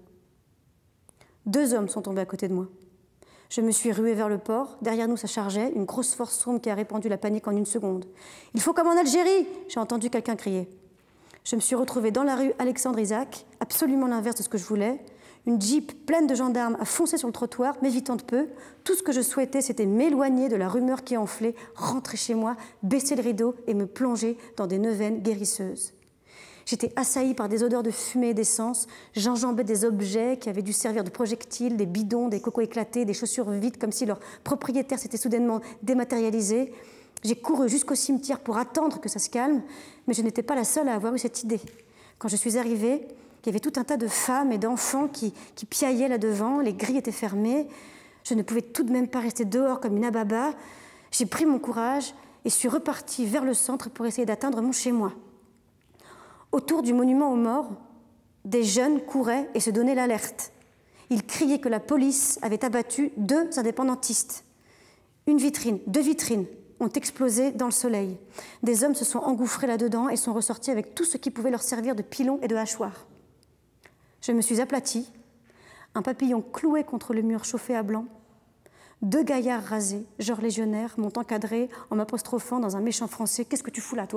Deux hommes sont tombés à côté de moi. Je me suis ruée vers le port. Derrière nous, ça chargeait, une grosse force sombre qui a répandu la panique en une seconde. « Il faut comme en Algérie !» j'ai entendu quelqu'un crier. Je me suis retrouvée dans la rue Alexandre Isaac, absolument l'inverse de ce que je voulais. Une jeep pleine de gendarmes a foncé sur le trottoir, m'évitant de peu. Tout ce que je souhaitais, c'était m'éloigner de la rumeur qui enflait, rentrer chez moi, baisser le rideau et me plonger dans des neuvaines guérisseuses. J'étais assaillie par des odeurs de fumée et d'essence. J'enjambais des objets qui avaient dû servir de projectiles, des bidons, des cocos éclatés, des chaussures vides, comme si leur propriétaire s'était soudainement dématérialisé. J'ai couru jusqu'au cimetière pour attendre que ça se calme, mais je n'étais pas la seule à avoir eu cette idée. Quand je suis arrivée, il y avait tout un tas de femmes et d'enfants qui, qui piaillaient là-devant, les grilles étaient fermées. Je ne pouvais tout de même pas rester dehors comme une ababa. J'ai pris mon courage et suis repartie vers le centre pour essayer d'atteindre mon chez-moi. Autour du monument aux morts, des jeunes couraient et se donnaient l'alerte. Ils criaient que la police avait abattu deux indépendantistes. Une vitrine, deux vitrines ont explosé dans le soleil. Des hommes se sont engouffrés là-dedans et sont ressortis avec tout ce qui pouvait leur servir de pilon et de hachoir. Je me suis aplatie, un papillon cloué contre le mur chauffé à blanc. Deux gaillards rasés, genre légionnaires, m'ont encadré en m'apostrophant dans un méchant français. « Qu'est-ce que tu fous là, toi ?»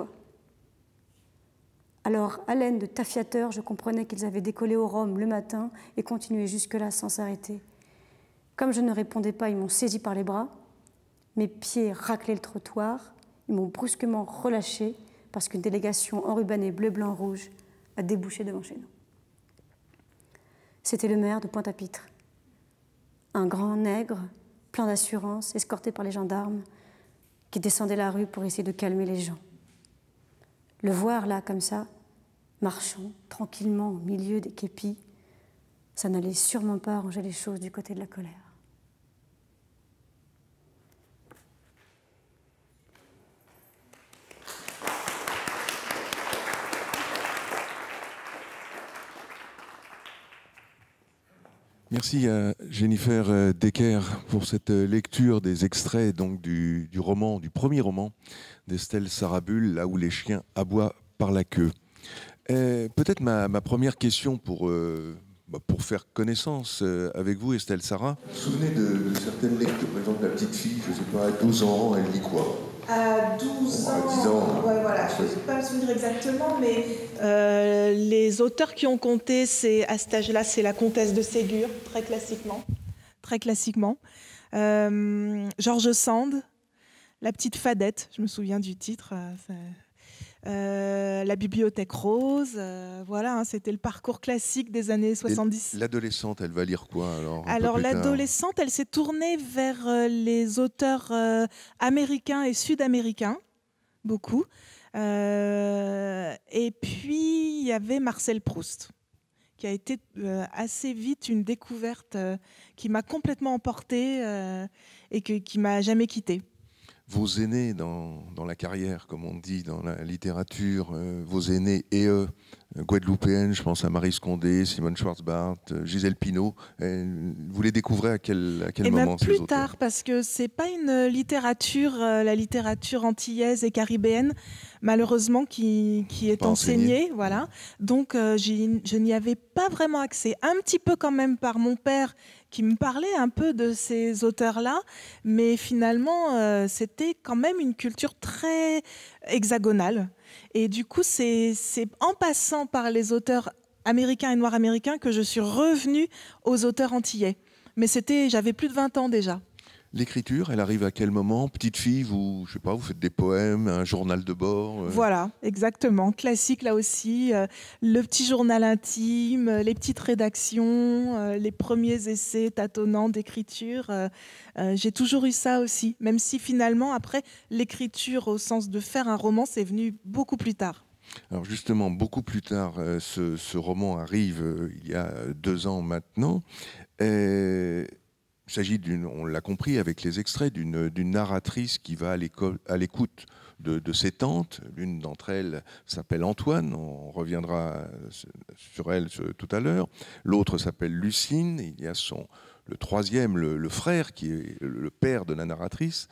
Alors, à l'aine de tafiateurs, je comprenais qu'ils avaient décollé au Rhum le matin et continué jusque-là sans s'arrêter. Comme je ne répondais pas, ils m'ont saisi par les bras. Mes pieds raclaient le trottoir. Ils m'ont brusquement relâché parce qu'une délégation enrubannée bleu-blanc-rouge a débouché devant chez nous. C'était le maire de Pointe-à-Pitre, un grand nègre, plein d'assurance, escorté par les gendarmes, qui descendait la rue pour essayer de calmer les gens. Le voir là, comme ça, marchant tranquillement au milieu des képis, ça n'allait sûrement pas arranger les choses du côté de la colère. Merci à Jennifer Decker pour cette lecture des extraits donc du, du roman, du premier roman d'Estelle Sarrabull, Là où les chiens aboient par la queue. Peut-être ma, ma première question pour, euh, pour faire connaissance avec vous, Estelle Sarra. Vous vous souvenez de, de certaines lectures, par exemple la petite fille, je ne sais pas, à douze ans, elle lit quoi? À douze ans, à dix ans, ouais, voilà, je ne sais pas me souvenir exactement, mais euh, les auteurs qui ont compté, c'est, à cet âge-là, c'est La Comtesse de Ségur, très classiquement. Très classiquement. Euh, George Sand, La Petite Fadette, je me souviens du titre. Euh, euh, La Bibliothèque Rose, euh, voilà, hein, c'était le parcours classique des années soixante-dix. Et l'adolescente, elle va lire quoi alors? Alors l'adolescente, elle s'est tournée vers euh, les auteurs euh, américains et sud-américains, beaucoup. Euh, et puis il y avait Marcel Proust, qui a été euh, assez vite une découverte euh, qui m'a complètement emportée euh, et que, qui m'a jamais quittée. Vos aînés dans, dans la carrière, comme on dit dans la littérature, euh, vos aînés et eux, guadeloupéennes, je pense à Maryse Condé, Simone Schwarzbart, Gisèle Pineau, euh, vous les découvrez à quel, à quel et moment ben, plus tard, parce que c'est pas une littérature, euh, la littérature antillaise et caribéenne, malheureusement, qui, qui est enseignée. Enseigné. Voilà. Donc euh, je n'y avais pas vraiment accès. Un petit peu quand même par mon père, qui me parlait un peu de ces auteurs-là, mais finalement, euh, c'était quand même une culture très hexagonale. Et du coup, c'est en passant par les auteurs américains et noirs américains que je suis revenue aux auteurs antillais. Mais c'était, j'avais plus de vingt ans déjà. L'écriture, elle arrive à quel moment? Petite fille, vous, je sais pas, vous faites des poèmes, un journal de bord euh... Voilà, exactement. Classique là aussi. Euh, le petit journal intime, euh, les petites rédactions, euh, les premiers essais tâtonnants d'écriture. Euh, euh, J'ai toujours eu ça aussi, même si finalement, après, l'écriture au sens de faire un roman, c'est venu beaucoup plus tard. Alors justement, beaucoup plus tard, euh, ce, ce roman arrive euh, il y a deux ans maintenant. Et... Il s'agit d'une, on l'a compris avec les extraits, d'une narratrice qui va à l'écoute de, de ses tantes. L'une d'entre elles s'appelle Antoine, on reviendra sur elle tout à l'heure. L'autre s'appelle Lucine, il y a son, le troisième, le, le frère, qui est le père de la narratrice.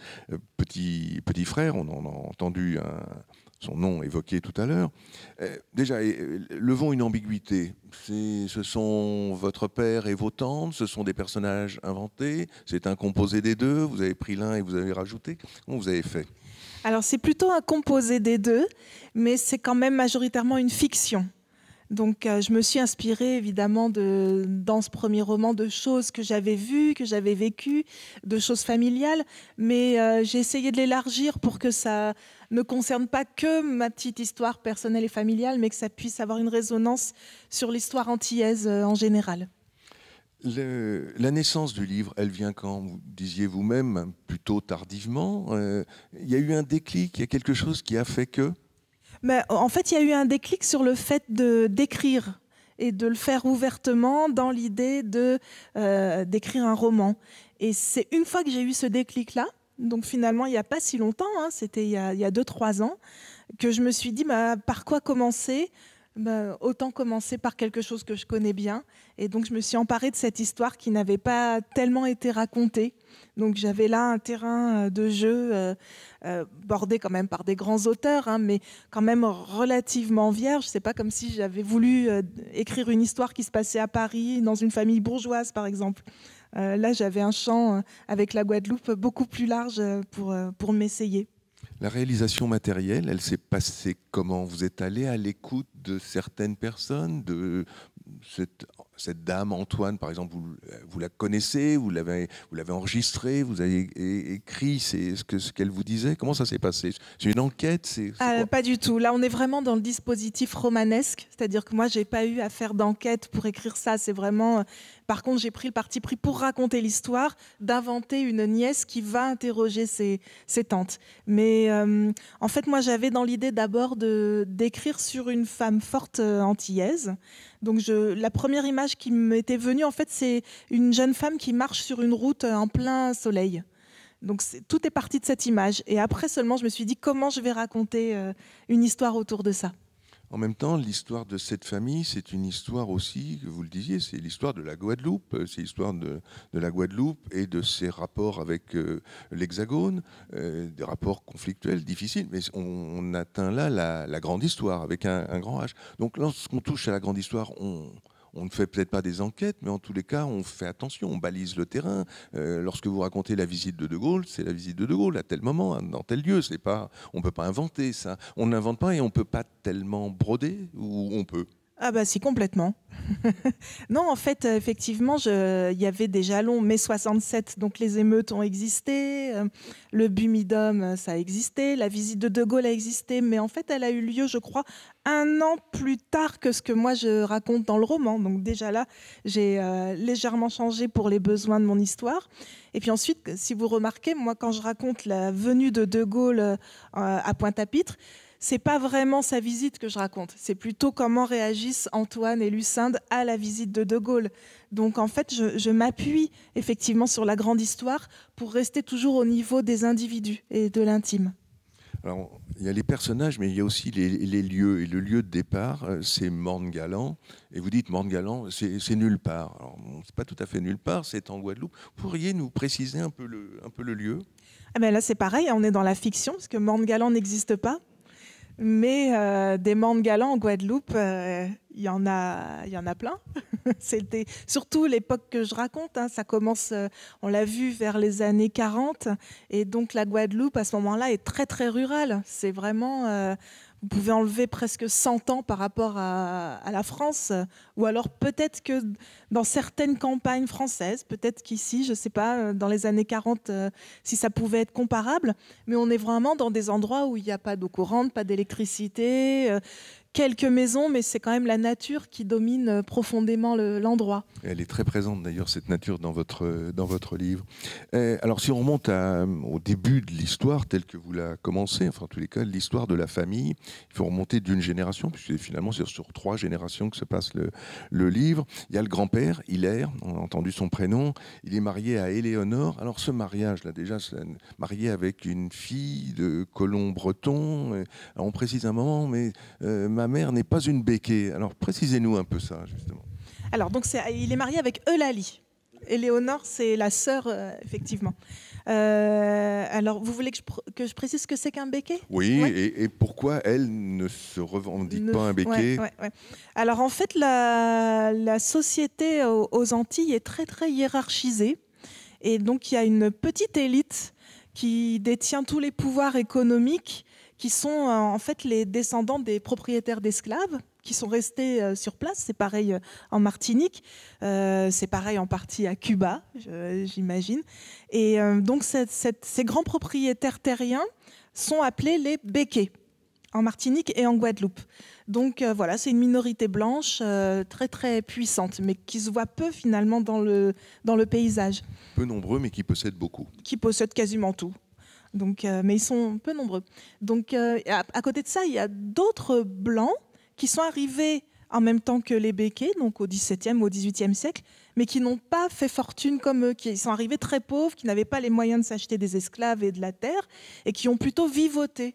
Petit, petit frère, on en a entendu un, son nom évoqué tout à l'heure. Euh, déjà, euh, levons une ambiguïté. Ce sont votre père et vos tantes, ce sont des personnages inventés, c'est un composé des deux, vous avez pris l'un et vous avez rajouté. Comment vous avez fait? Alors c'est plutôt un composé des deux, mais c'est quand même majoritairement une fiction. Donc euh, je me suis inspirée évidemment de, dans ce premier roman de choses que j'avais vues, que j'avais vécues, de choses familiales, mais euh, j'ai essayé de l'élargir pour que ça ne concerne pas que ma petite histoire personnelle et familiale, mais que ça puisse avoir une résonance sur l'histoire antillaise euh, en général. Le, la naissance du livre, elle vient quand? Vous disiez vous-même, plutôt tardivement. Euh, il y a eu un déclic, il y a quelque chose qui a fait que... Mais en fait, il y a eu un déclic sur le fait de d'écrire et de le faire ouvertement dans l'idée de euh, d'écrire un roman. Et c'est une fois que j'ai eu ce déclic-là, donc finalement il n'y a pas si longtemps, hein, c'était il y a, il y a deux trois ans, que je me suis dit bah, par quoi commencer? Bah, autant commencer par quelque chose que je connais bien. Et donc je me suis emparée de cette histoire qui n'avait pas tellement été racontée. Donc j'avais là un terrain de jeu euh, euh, bordé quand même par des grands auteurs, hein, mais quand même relativement vierge. C'est pas comme si j'avais voulu euh, écrire une histoire qui se passait à Paris, dans une famille bourgeoise par exemple. Euh, là j'avais un champ euh, avec la Guadeloupe beaucoup plus large pour, euh, pour m'essayer. La réalisation matérielle, elle s'est passée comment? Vous êtes allé à l'écoute de certaines personnes, de cette, cette dame, Antoine, par exemple, vous, vous la connaissez, vous l'avez, vous l'avez enregistrée, vous avez é- écrit c'est ce, que, ce qu'elle vous disait. Comment ça s'est passé? C'est une enquête c'est, c'est Euh, quoi pas du tout. Là, on est vraiment dans le dispositif romanesque, c'est-à-dire que moi, j'ai pas eu à faire d'enquête pour écrire ça. C'est vraiment. Par contre, j'ai pris le parti pris pour raconter l'histoire d'inventer une nièce qui va interroger ses, ses tantes. Mais euh, en fait, moi, j'avais dans l'idée d'abord de d'écrire sur une femme forte euh, antillaise. Donc, je, la première image qui m'était venue, en fait, c'est une jeune femme qui marche sur une route euh, en plein soleil. Donc c'est, tout est parti de cette image. Et après seulement, je me suis dit comment je vais raconter euh, une histoire autour de ça. En même temps, l'histoire de cette famille, c'est une histoire aussi, que vous le disiez, c'est l'histoire de la Guadeloupe, c'est l'histoire de, de la Guadeloupe et de ses rapports avec euh, l'Hexagone, euh, des rapports conflictuels, difficiles, mais on, on atteint là la, la grande histoire avec un, un grand H. Donc lorsqu'on touche à la grande histoire, on... On ne fait peut-être pas des enquêtes, mais en tous les cas, on fait attention, on balise le terrain. Euh, lorsque vous racontez la visite de De Gaulle, c'est la visite de De Gaulle à tel moment, hein, dans tel lieu. C'est pas, on ne peut pas inventer ça. On n'invente pas et on ne peut pas tellement broder, ou on peut. Ah bah si, complètement. Non, en fait, euh, effectivement, je- il y avait des jalons mai soixante-sept, donc les émeutes ont existé, euh, le Bumidum, euh, ça a existé, la visite de De Gaulle a existé, mais en fait, elle a eu lieu, je crois, un an plus tard que ce que moi je raconte dans le roman. Donc déjà là, j'ai euh, légèrement changé pour les besoins de mon histoire. Et puis ensuite, si vous remarquez, moi, quand je raconte la venue de De Gaulle euh, à Pointe-à-Pitre, c'est pas vraiment sa visite que je raconte, c'est plutôt comment réagissent Antoine et Lucinde à la visite de De Gaulle. Donc en fait, je, je m'appuie effectivement sur la grande histoire pour rester toujours au niveau des individus et de l'intime. Alors, il y a les personnages, mais il y a aussi les, les lieux. Et le lieu de départ, euh, c'est Morne-Galant. Et vous dites Morne-Galant, c'est, c'est nulle part. Alors, bon, c'est pas tout à fait nulle part, c'est en Guadeloupe. Vous pourriez nous préciser un peu le, un peu le lieu? Ah ben là, c'est pareil, on est dans la fiction, parce que Morne-Galant n'existe pas. Mais euh, des Morne-Galants en Guadeloupe, euh, il y en a, il y en a plein. C'était surtout l'époque que je raconte. Hein, ça commence, euh, on l'a vu vers les années quarante, et donc la Guadeloupe à ce moment-là est très très rurale. C'est vraiment, euh, vous pouvez enlever presque cent ans par rapport à, à la France, ou alors peut-être que dans certaines campagnes françaises, peut-être qu'ici, je ne sais pas, dans les années quarante, euh, si ça pouvait être comparable, mais on est vraiment dans des endroits où il n'y a pas d'eau courante, pas d'électricité, euh, quelques maisons, mais c'est quand même la nature qui domine profondément le, l'endroit. Elle est très présente d'ailleurs, cette nature, dans votre, dans votre livre. Et alors si on remonte à, au début de l'histoire, telle que vous la commencez, enfin en tous les cas, l'histoire de la famille, il faut remonter d'une génération, puisque finalement c'est sur trois générations que se passe le, le livre. Il y a le grand-père, Hilaire, on a entendu son prénom, il est marié à Éléonore. Alors ce mariage-là, déjà, c'est marié avec une fille de colon breton. Alors, on précise un moment, mais euh, ma mère n'est pas une béquée. Alors précisez-nous un peu ça, justement. Alors, donc c'est, il est marié avec Eulalie. Éléonore, c'est la sœur, euh, effectivement. Euh, alors, vous voulez que je, pr- que je précise ce que c'est qu'un béquet? Oui, Ouais. et, et pourquoi elle ne se revendique Ne- pas un béquet? ouais, ouais, ouais. Alors, en fait, la, la société aux, aux Antilles est très, très hiérarchisée. Et donc, il y a une petite élite qui détient tous les pouvoirs économiques, qui sont euh, en fait les descendants des propriétaires d'esclaves, qui sont restés euh, sur place. C'est pareil euh, en Martinique, euh, c'est pareil en partie à Cuba, je- j'imagine. Et euh, donc, cette- cette- ces grands propriétaires terriens sont appelés les béquets, en Martinique et en Guadeloupe. Donc euh, voilà, c'est une minorité blanche euh, très très puissante, mais qui se voit peu finalement dans le, dans le paysage, Peu nombreux, mais qui possèdent beaucoup. qui possède quasiment tout. Donc, euh, mais ils sont peu nombreux. Donc euh, à, à côté de ça, il y a d'autres blancs qui sont arrivés en même temps que les béquets, donc au dix-septième, au dix-huitième siècle, mais qui n'ont pas fait fortune comme eux, qui sont arrivés très pauvres, qui n'avaient pas les moyens de s'acheter des esclaves et de la terre, et qui ont plutôt vivoté.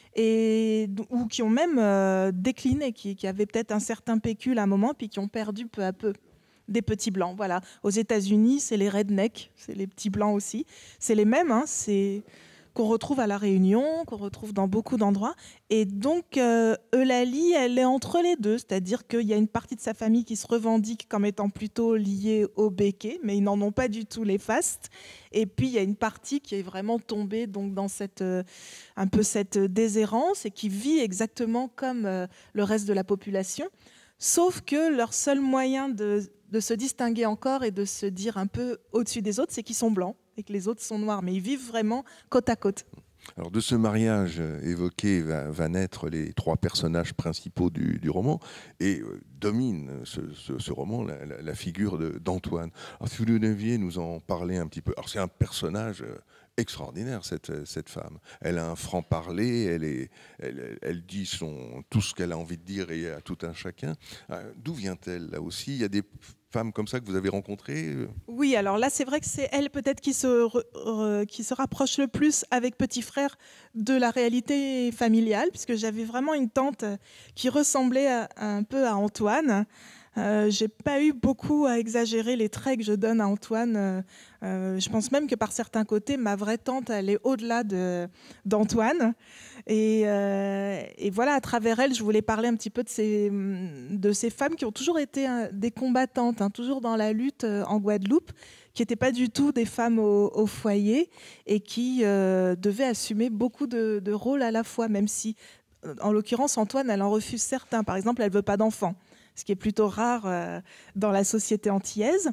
Et, ou qui ont même euh, décliné, qui, qui avaient peut-être un certain pécule à un moment, puis qui ont perdu peu à peu. Des petits blancs, voilà. Aux États-Unis, c'est les rednecks, c'est les petits blancs aussi. C'est les mêmes, hein, c'est qu'on retrouve à La Réunion, qu'on retrouve dans beaucoup d'endroits. Et donc, euh, Eulalie, elle est entre les deux, c'est-à-dire qu'il y a une partie de sa famille qui se revendique comme étant plutôt liée au béquet, mais ils n'en ont pas du tout les fastes. Et puis, il y a une partie qui est vraiment tombée donc, dans cette, euh, un peu cette déshérence et qui vit exactement comme euh, le reste de la population. sauf que leur seul moyen de, de se distinguer encore et de se dire un peu au-dessus des autres, c'est qu'ils sont blancs et que les autres sont noirs, mais ils vivent vraiment côte à côte. Alors de ce mariage évoqué va, va naître les trois personnages principaux du, du roman et euh, domine ce, ce, ce roman la, la, la figure d'Antoine. Alors si vous deviez nous en parler un petit peu. Alors c'est un personnage extraordinaire, cette, cette femme. Elle a un franc-parler, elle, est, elle, elle dit son, tout ce qu'elle a envie de dire et à tout un chacun. D'où vient-elle là aussi? Il y a des femmes comme ça que vous avez rencontrées? Oui, alors là, c'est vrai que c'est elle peut-être qui se, re, qui se rapproche le plus avec Petit Frère de la réalité familiale, puisque j'avais vraiment une tante qui ressemblait à, un peu à Antoine. Euh, j'ai pas eu beaucoup à exagérer les traits que je donne à Antoine. Euh, euh, je pense même que par certains côtés, ma vraie tante, elle est au-delà de, d'Antoine. Et, euh, et voilà, à travers elle, je voulais parler un petit peu de ces, de ces femmes qui ont toujours été hein, des combattantes, hein, toujours dans la lutte euh, en Guadeloupe, qui n'étaient pas du tout des femmes au, au foyer et qui euh, devaient assumer beaucoup de, de rôles à la fois, même si, en l'occurrence, Antoine, elle en refuse certains. Par exemple, elle ne veut pas d'enfants, ce qui est plutôt rare euh, dans la société antillaise.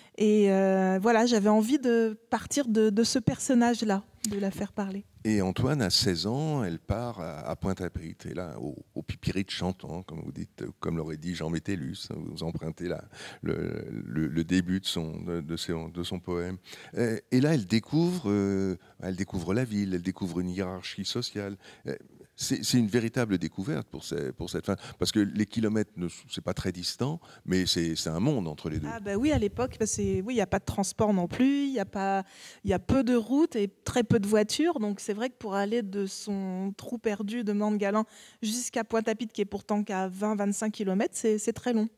Et euh, voilà, j'avais envie de partir de, de ce personnage-là, de la faire parler. Et Antoine, à seize ans, elle part à, à Pointe-à-Pitre, et là, au, au Pipirite chantant, comme vous dites, comme l'aurait dit Jean Métellus, vous empruntez la, le, le, le début de son, de, de, son, de son poème. Et, et là, elle découvre, euh, elle découvre la ville, elle découvre une hiérarchie sociale. C'est une véritable découverte pour, ces, pour cette femme, parce que les kilomètres, c'est pas très distant, mais c'est un monde entre les deux. Ah bah oui, à l'époque, bah oui, il n'y a pas de transport non plus, il y a pas, il y a peu de routes et très peu de voitures, donc c'est vrai que pour aller de son trou perdu de Morne-Galant jusqu'à Pointe-à-Pitre, qui est pourtant qu'à vingt à vingt-cinq kilomètres, c'est très long.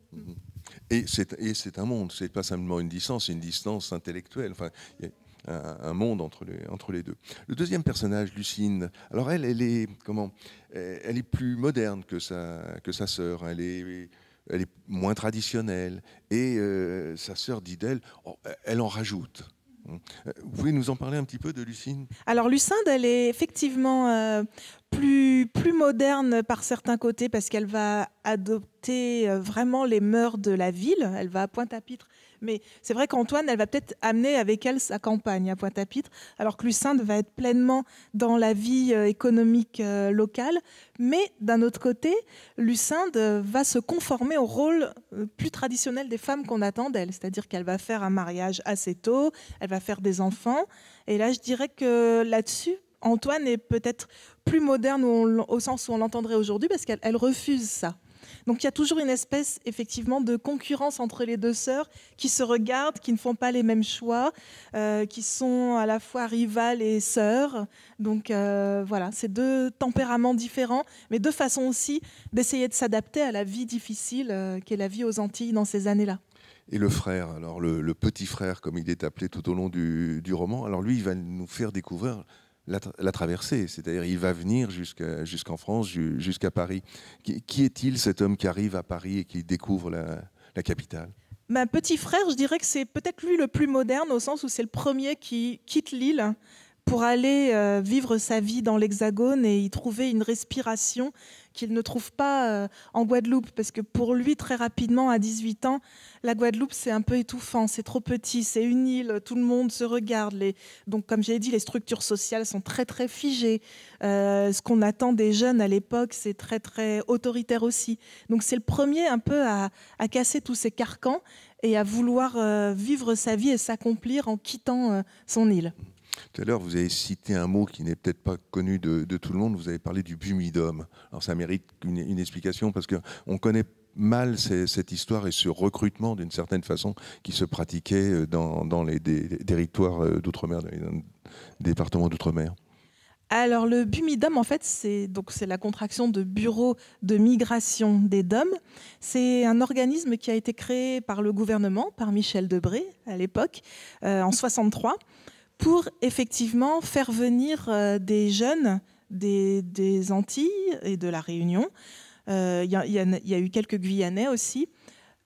Et c'est un monde, c'est pas simplement une distance, c'est une distance intellectuelle. Enfin, y a Un, un monde entre les, entre les deux. Le deuxième personnage, Lucine, alors elle, elle est, comment, elle est plus moderne que sa, que sa sœur, elle est, elle est moins traditionnelle, et euh, sa sœur dit d'elle, oh, elle en rajoute. Vous pouvez nous en parler un petit peu de Lucine? Alors Lucinde, elle est effectivement euh, plus, plus moderne par certains côtés, parce qu'elle va adopter vraiment les mœurs de la ville, elle va à Pointe-à-Pitre. Mais c'est vrai qu'Antoine, elle va peut-être amener avec elle sa campagne à Pointe-à-Pitre, alors que Lucinde va être pleinement dans la vie euh, économique euh, locale. Mais d'un autre côté, Lucinde va se conformer au rôle euh, plus traditionnel des femmes qu'on attend d'elle. C'est-à-dire qu'elle va faire un mariage assez tôt, elle va faire des enfants. Et là, je dirais que là-dessus, Antoine est peut-être plus moderne on, au sens où on l'entendrait aujourd'hui, parce qu'elle elle refuse ça. Donc il y a toujours une espèce effectivement de concurrence entre les deux sœurs qui se regardent, qui ne font pas les mêmes choix, euh, qui sont à la fois rivales et sœurs. Donc euh, voilà, c'est deux tempéraments différents, mais deux façons aussi d'essayer de s'adapter à la vie difficile euh, qu'est la vie aux Antilles dans ces années-là. Et le frère, alors le, le petit frère comme il est appelé tout au long du, du roman, alors lui il va nous faire découvrir La, la traversée, c'est-à-dire il va venir jusqu'à, jusqu'en France, jusqu'à Paris. Qui, qui est-il, cet homme qui arrive à Paris et qui découvre la, la capitale? Ma petit frère, je dirais que c'est peut-être lui le plus moderne, au sens où c'est le premier qui quitte l'île pour aller euh, vivre sa vie dans l'Hexagone et y trouver une respiration qu'il ne trouve pas euh, en Guadeloupe. Parce que pour lui, très rapidement, à dix-huit ans, la Guadeloupe, c'est un peu étouffant, c'est trop petit, c'est une île, tout le monde se regarde. Les... Donc, comme j'ai dit, les structures sociales sont très, très figées. Euh, ce qu'on attend des jeunes à l'époque, c'est très, très autoritaire aussi. Donc, c'est le premier un peu à, à casser tous ces carcans et à vouloir euh, vivre sa vie et s'accomplir en quittant euh, son île. Tout à l'heure, vous avez cité un mot qui n'est peut-être pas connu de, de tout le monde. Vous avez parlé du bumidum. Alors, ça mérite une, une explication parce qu'on connaît mal ces, cette histoire et ce recrutement, d'une certaine façon, qui se pratiquait dans, dans les des, des territoires d'outre-mer, dans les départements d'outre-mer. Alors, le bumidum, en fait, c'est la contraction de Bureau de migration des D O M. C'est un organisme qui a été créé par le gouvernement, par Michel Debré, à l'époque, euh, en soixante-trois, pour effectivement faire venir euh, des jeunes des, des Antilles et de la Réunion. Il euh, y, y, y a eu quelques Guyanais aussi,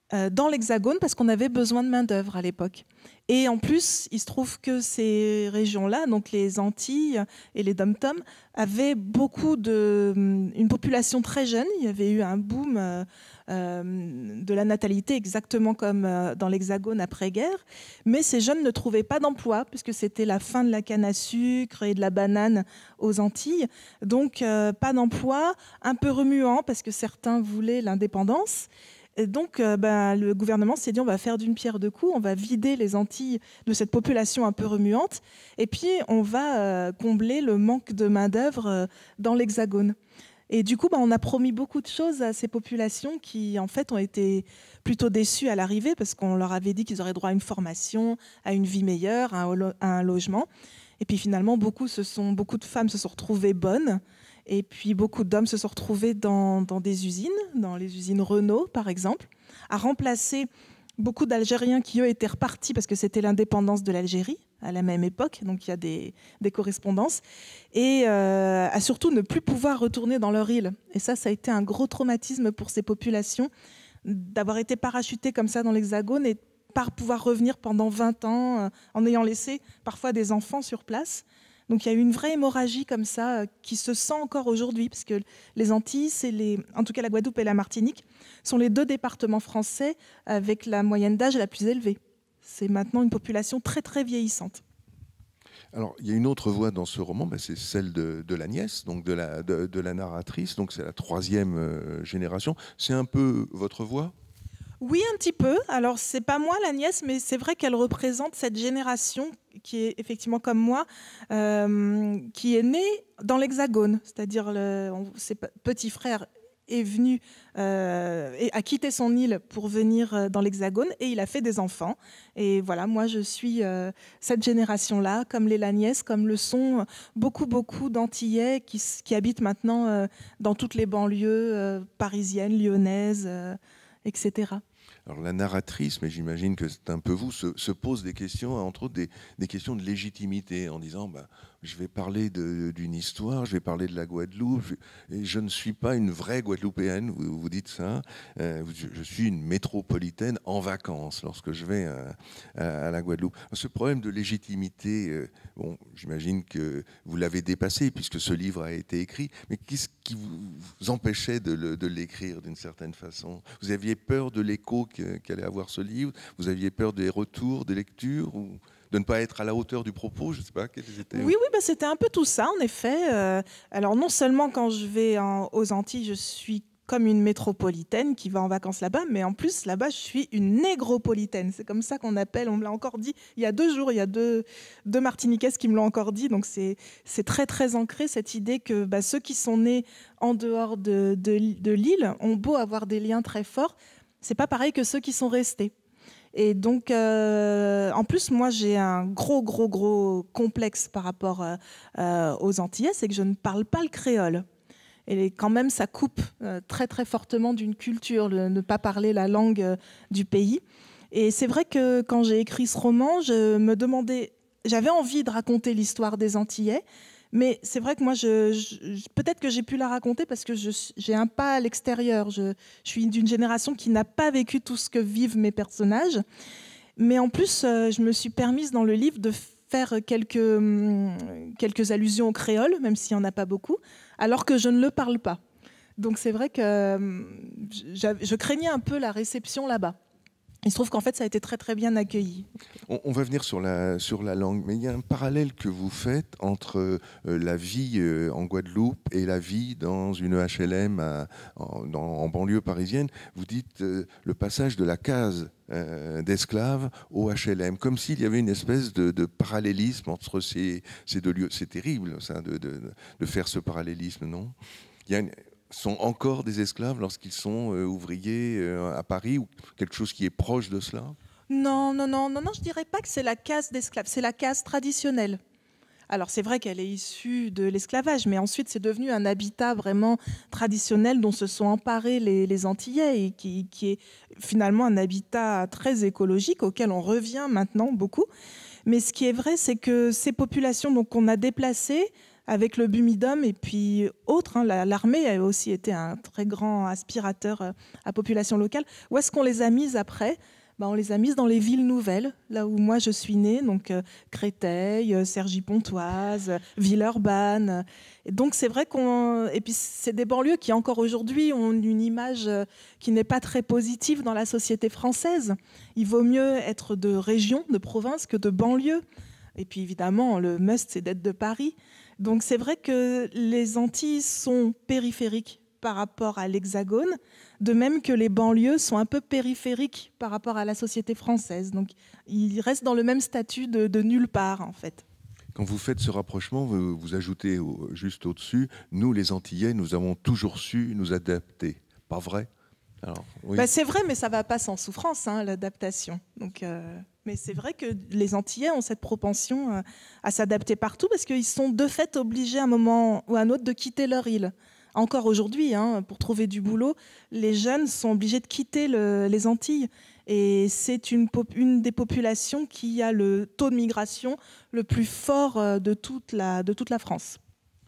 euh, dans l'Hexagone parce qu'on avait besoin de main-d'œuvre à l'époque. Et en plus, il se trouve que ces régions-là, donc les Antilles et les Dom-Tom, avaient beaucoup de, une population très jeune. Il y avait eu un boom euh, euh, de la natalité, exactement comme euh, dans l'Hexagone après-guerre. Mais ces jeunes ne trouvaient pas d'emploi, puisque c'était la fin de la canne à sucre et de la banane aux Antilles. Donc, euh, pas d'emploi, un peu remuant, parce que certains voulaient l'indépendance. Et donc, euh, ben, le gouvernement s'est dit on va faire d'une pierre deux coups, on va vider les Antilles de cette population un peu remuante, et puis on va euh, combler le manque de main-d'œuvre euh, dans l'Hexagone. Et du coup, ben, on a promis beaucoup de choses à ces populations qui, en fait, ont été plutôt déçues à l'arrivée parce qu'on leur avait dit qu'ils auraient droit à une formation, à une vie meilleure, à un, à un logement. Et puis finalement, beaucoup, se sont, beaucoup de femmes se sont retrouvées bonnes. Et puis beaucoup d'hommes se sont retrouvés dans, dans des usines, dans les usines Renault par exemple, à remplacer beaucoup d'Algériens qui eux étaient repartis parce que c'était l'indépendance de l'Algérie à la même époque, donc il y a des, des correspondances, et euh, à surtout ne plus pouvoir retourner dans leur île. Et ça, ça a été un gros traumatisme pour ces populations, d'avoir été parachutées comme ça dans l'Hexagone et pas pouvoir revenir pendant vingt ans euh, en ayant laissé parfois des enfants sur place. Donc il y a eu une vraie hémorragie comme ça euh, qui se sent encore aujourd'hui, parce que les Antilles, c'est les, en tout cas la Guadeloupe et la Martinique, sont les deux départements français avec la moyenne d'âge la plus élevée. C'est maintenant une population très très vieillissante. Alors, il y a une autre voix dans ce roman, ben, c'est celle de, de la nièce, donc de la, de, de la narratrice, donc c'est la troisième euh, génération. C'est un peu votre voix ? Oui, un petit peu. Alors, c'est pas moi la nièce, mais c'est vrai qu'elle représente cette génération qui est effectivement comme moi, euh, qui est née dans l'Hexagone. C'est-à-dire, le, on, ses petits frères est venu, euh, et a quitté son île pour venir dans l'Hexagone et il a fait des enfants. Et voilà, moi je suis euh, cette génération-là, comme les Laniès, comme le sont beaucoup, beaucoup d'Antillais qui, qui habitent maintenant euh, dans toutes les banlieues euh, parisiennes, lyonnaises, euh, et cetera. Alors la narratrice, mais j'imagine que c'est un peu vous, se, se pose des questions, entre autres des, des questions de légitimité, en disant bah, je vais parler d'une histoire, je vais parler de la Guadeloupe, je, et je ne suis pas une vraie Guadeloupéenne, vous, vous dites ça, euh, je, je suis une métropolitaine en vacances lorsque je vais à, à, à la Guadeloupe. Ce problème de légitimité, euh, bon, j'imagine que vous l'avez dépassé puisque ce livre a été écrit, mais qu'est-ce qui vous empêchait de l'écrire d'une certaine façon? Vous aviez peur de l'écho qu'allait avoir ce livre? Vous aviez peur des retours, des lectures, ou de ne pas être à la hauteur du propos? Je ne sais pas, quels étaient... Oui, oui, bah, c'était un peu tout ça, en effet. Euh, alors, non seulement quand je vais en, aux Antilles, je suis comme une métropolitaine qui va en vacances là-bas, mais en plus, là-bas, je suis une négropolitaine. C'est comme ça qu'on appelle, on me l'a encore dit il y a deux jours, il y a deux, deux Martiniquaises qui me l'ont encore dit, donc c'est très, très ancré, cette idée que bah, ceux qui sont nés en dehors de, de, de l'île ont beau avoir des liens très forts, c'est pas pareil que ceux qui sont restés. Et donc, euh, en plus, moi, j'ai un gros, gros, gros complexe par rapport euh, aux Antillais, c'est que je ne parle pas le créole. Et quand même, ça coupe euh, très, très fortement d'une culture, de ne pas parler la langue euh, du pays. Et c'est vrai que quand j'ai écrit ce roman, je me demandais, j'avais envie de raconter l'histoire des Antillais, mais c'est vrai que moi, je, je, peut-être que j'ai pu la raconter parce que j'ai un pas à l'extérieur. Je, je suis d'une génération qui n'a pas vécu tout ce que vivent mes personnages. Mais en plus, euh, je me suis permise dans le livre de faire quelques, hum, quelques allusions au créole, même s'il n'y en a pas beaucoup, alors que je ne le parle pas. Donc c'est vrai que hum, je craignais un peu la réception là-bas. Il se trouve qu'en fait, ça a été très, très bien accueilli. On, on va venir sur la, sur la langue, mais il y a un parallèle que vous faites entre euh, la vie euh, en Guadeloupe et la vie dans une H L M à, en, dans, en banlieue parisienne. Vous dites euh, le passage de la case euh, d'esclaves au H L M, comme s'il y avait une espèce de, de parallélisme entre ces, ces deux lieux. C'est terrible, ça, de, de, de faire ce parallélisme, non? Il y a une, sont encore des esclaves lorsqu'ils sont euh, ouvriers euh, à Paris, ou quelque chose qui est proche de cela? Non, non, non, non, non, je dirais pas que c'est la case d'esclaves, c'est la case traditionnelle. Alors c'est vrai qu'elle est issue de l'esclavage, mais ensuite c'est devenu un habitat vraiment traditionnel dont se sont emparés les, les Antillais et qui, qui est finalement un habitat très écologique auquel on revient maintenant beaucoup. Mais ce qui est vrai, c'est que ces populations donc, qu'on a déplacées, avec le Bumidum et puis autres. Hein, l'armée a aussi été un très grand aspirateur à population locale. Où est-ce qu'on les a mises après ? Ben, on les a mises dans les villes nouvelles, là où moi je suis née, donc euh, Créteil, euh, Cergy-Pontoise, euh, Villeurbanne. Et donc c'est vrai qu'on... Et puis c'est des banlieues qui encore aujourd'hui ont une image euh, qui n'est pas très positive dans la société française. Il vaut mieux être de région, de province, que de banlieue. Et puis évidemment, le must, c'est d'être de Paris. Donc c'est vrai que les Antilles sont périphériques par rapport à l'Hexagone, de même que les banlieues sont un peu périphériques par rapport à la société française. Donc ils restent dans le même statut de, de nulle part, en fait. Quand vous faites ce rapprochement, vous, vous ajoutez au, juste au-dessus, nous les Antillais, nous avons toujours su nous adapter. Pas vrai ? Alors, oui. Bah, c'est vrai, mais ça ne va pas sans souffrance, hein, l'adaptation. Donc, euh, mais c'est vrai que les Antillais ont cette propension euh, à s'adapter partout parce qu'ils sont de fait obligés à un moment ou à un autre de quitter leur île. Encore aujourd'hui, hein, pour trouver du boulot, les jeunes sont obligés de quitter le, les Antilles. Et c'est une, une des populations qui a le taux de migration le plus fort de toute la, de toute la France.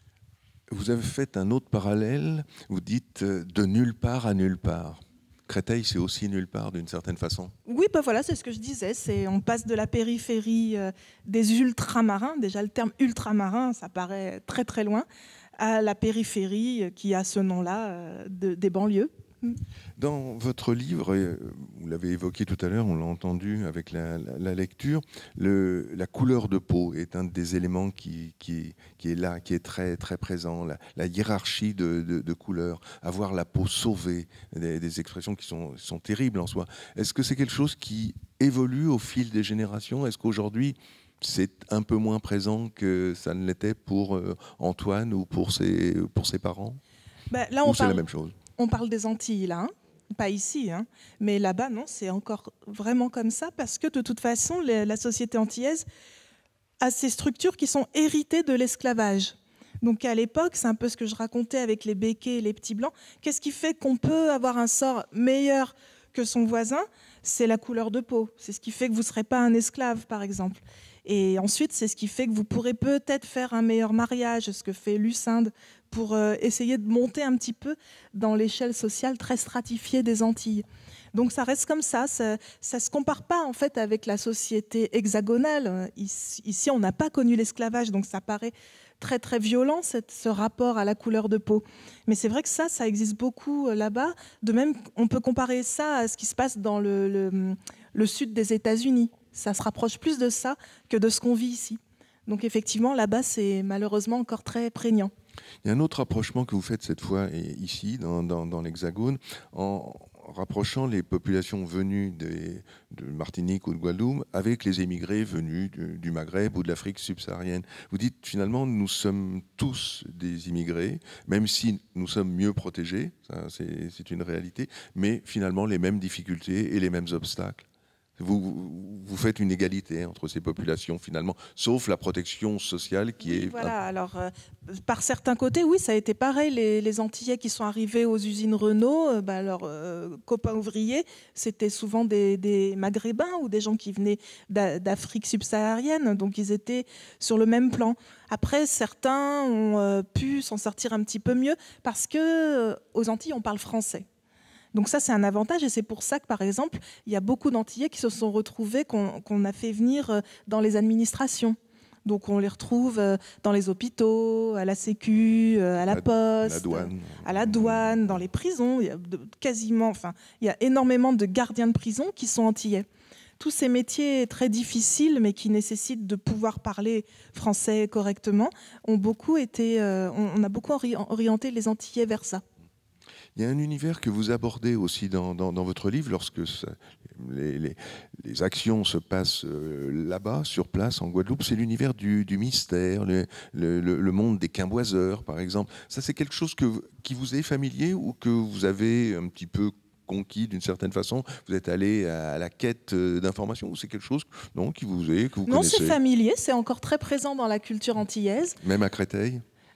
Vous avez fait un autre parallèle, vous dites de nulle part à nulle part. Créteil, c'est aussi nulle part d'une certaine façon. Oui, ben voilà, c'est ce que je disais. C'est, on passe de la périphérie euh, des ultramarins, déjà le terme ultramarin, ça paraît très très loin, à la périphérie qui a ce nom-là euh, de, des banlieues. Dans votre livre, vous l'avez évoqué tout à l'heure, on l'a entendu avec la, la, la lecture, le, la couleur de peau est un des éléments qui, qui, qui est là, qui est très, très présent, la, la hiérarchie de, de, de couleurs, avoir la peau sauvée, des, des expressions qui sont, sont terribles en soi. Est-ce que c'est quelque chose qui évolue au fil des générations ? Est-ce qu'aujourd'hui, c'est un peu moins présent que ça ne l'était pour Antoine ou pour ses, pour ses parents ? Ben, là, on ou c'est parle... la même chose ? On parle des Antilles, là, hein, pas ici, hein. Mais là-bas, non, c'est encore vraiment comme ça, parce que de toute façon, les, la société antillaise a ces structures qui sont héritées de l'esclavage. Donc à l'époque, c'est un peu ce que je racontais avec les béquets et les petits blancs. Qu'est-ce qui fait qu'on peut avoir un sort meilleur que son voisin ? C'est la couleur de peau. C'est ce qui fait que vous ne serez pas un esclave, par exemple. Et ensuite, c'est ce qui fait que vous pourrez peut-être faire un meilleur mariage, ce que fait Lucinde, pour euh, essayer de monter un petit peu dans l'échelle sociale très stratifiée des Antilles. Donc ça reste comme ça, ça ne se compare pas en fait avec la société hexagonale. Ici, ici on n'a pas connu l'esclavage, donc ça paraît très très violent cette, ce rapport à la couleur de peau. Mais c'est vrai que ça, ça existe beaucoup là-bas. De même, on peut comparer ça à ce qui se passe dans le, le, le sud des États-Unis. Ça se rapproche plus de ça que de ce qu'on vit ici. Donc effectivement, là-bas, c'est malheureusement encore très prégnant. Il y a un autre rapprochement que vous faites cette fois ici, dans, dans, dans l'Hexagone, en rapprochant les populations venues des, de Martinique ou de Guadeloupe avec les émigrés venus du, du Maghreb ou de l'Afrique subsaharienne. Vous dites finalement, nous sommes tous des immigrés, même si nous sommes mieux protégés, ça, c'est, c'est une réalité, mais finalement les mêmes difficultés et les mêmes obstacles. Vous, vous faites une égalité entre ces populations finalement, sauf la protection sociale qui oui, est... Voilà, alors euh, par certains côtés, oui, ça a été pareil. Les, les Antillais qui sont arrivés aux usines Renault, euh, bah, leurs euh, copains ouvriers, c'était souvent des, des Maghrébins ou des gens qui venaient d'a, d'Afrique subsaharienne, donc ils étaient sur le même plan. Après, certains ont euh, pu s'en sortir un petit peu mieux parce qu'aux euh, Antilles, on parle français. Donc ça, c'est un avantage et c'est pour ça que, par exemple, il y a beaucoup d'Antillais qui se sont retrouvés, qu'on, qu'on a fait venir dans les administrations. Donc on les retrouve dans les hôpitaux, à la Sécu, à la, la Poste, la douane. à la douane, dans les prisons. Il y a de, quasiment, enfin, il y a énormément de gardiens de prison qui sont Antillais. Tous ces métiers très difficiles, mais qui nécessitent de pouvoir parler français correctement, ont beaucoup été, euh, on a beaucoup orienté les Antillais vers ça. Il y a un univers que vous abordez aussi dans, dans, dans votre livre lorsque ça, les, les, les actions se passent là-bas, sur place, en Guadeloupe. C'est l'univers du, du mystère, le, le, le monde des quimboiseurs, par exemple. Ça, c'est quelque chose que, qui vous est familier ou que vous avez un petit peu conquis d'une certaine façon? Vous êtes allé à la quête d'informations ou c'est quelque chose non, qui vous est, que vous non, connaissez? Non, c'est familier, c'est encore très présent dans la culture antillaise. Même à Créteil?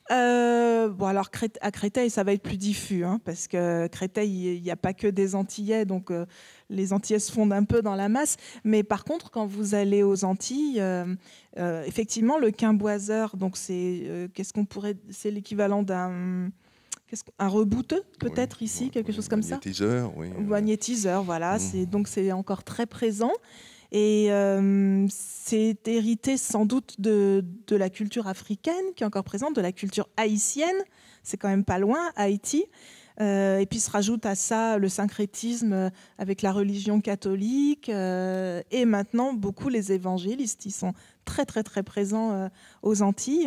Euh, bon, alors à Créteil, ça va être plus diffus, hein, parce que Créteil, il n'y a pas que des Antillais, donc euh, les Antillais se fondent un peu dans la masse. Mais par contre, quand vous allez aux Antilles, euh, euh, effectivement, le quimboiseur, donc c'est euh, qu'est-ce qu'on pourrait, c'est l'équivalent d'un un rebouteux, peut-être oui, ici, quelque oui, chose comme ça. Magnétiseur, oui. Magnétiseur, voilà. Mmh. C'est, donc c'est encore très présent. Et euh, c'est hérité sans doute de, de la culture africaine qui est encore présente, de la culture haïtienne. C'est quand même pas loin, Haïti. Euh, et puis se rajoute à ça le syncrétisme avec la religion catholique. Euh, et maintenant, beaucoup les évangélistes. Ils sont très, très, très présents euh, aux Antilles.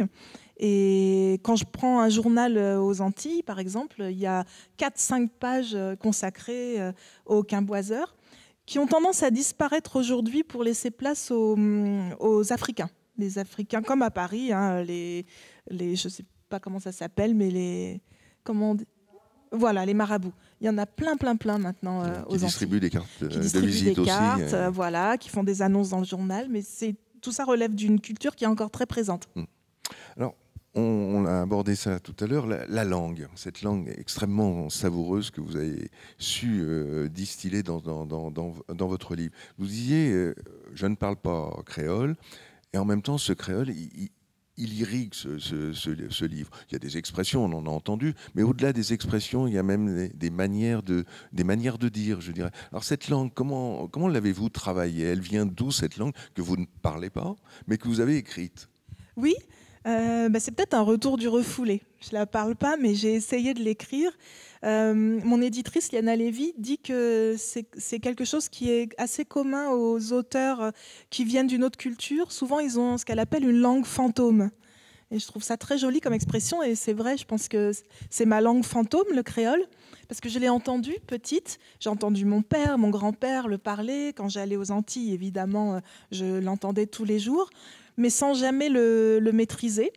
Et quand je prends un journal aux Antilles, par exemple, il y a quatre cinq pages consacrées aux quimboiseurs qui ont tendance à disparaître aujourd'hui pour laisser place aux, aux Africains. Les Africains, comme à Paris, hein, les, les, je ne sais pas comment ça s'appelle, mais les... Comment on dit ? Voilà, les marabouts. Il y en a plein, plein, plein maintenant euh, aux Antilles. Qui distribuent des cartes qui de distribuent visite des aussi. Cartes, euh... voilà, qui font des annonces dans le journal, mais c'est, tout ça relève d'une culture qui est encore très présente. Hum. Alors, on, on a abordé ça tout à l'heure, la, la langue, cette langue extrêmement savoureuse que vous avez su euh, distiller dans, dans, dans, dans, dans votre livre. Vous disiez, euh, je ne parle pas créole, et en même temps, ce créole, il, il, il irrigue ce, ce, ce, ce livre. Il y a des expressions, on en a entendu, mais au-delà des expressions, il y a même des, des, manières, de, des manières de dire, je dirais. Alors cette langue, comment, comment l'avez-vous travaillée ? Elle vient d'où, cette langue que vous ne parlez pas, mais que vous avez écrite ? Oui. Euh, bah c'est peut-être un retour du refoulé. Je ne la parle pas, mais j'ai essayé de l'écrire. Euh, mon éditrice, Liana Lévy, dit que c'est, c'est quelque chose qui est assez commun aux auteurs qui viennent d'une autre culture. Souvent, ils ont ce qu'elle appelle une langue fantôme. Et je trouve ça très joli comme expression. Et c'est vrai, je pense que c'est ma langue fantôme, le créole, parce que je l'ai entendu petite. J'ai entendu mon père, mon grand-père le parler. Quand j'allais aux Antilles, évidemment, je l'entendais tous les jours, mais sans jamais le, le maîtriser.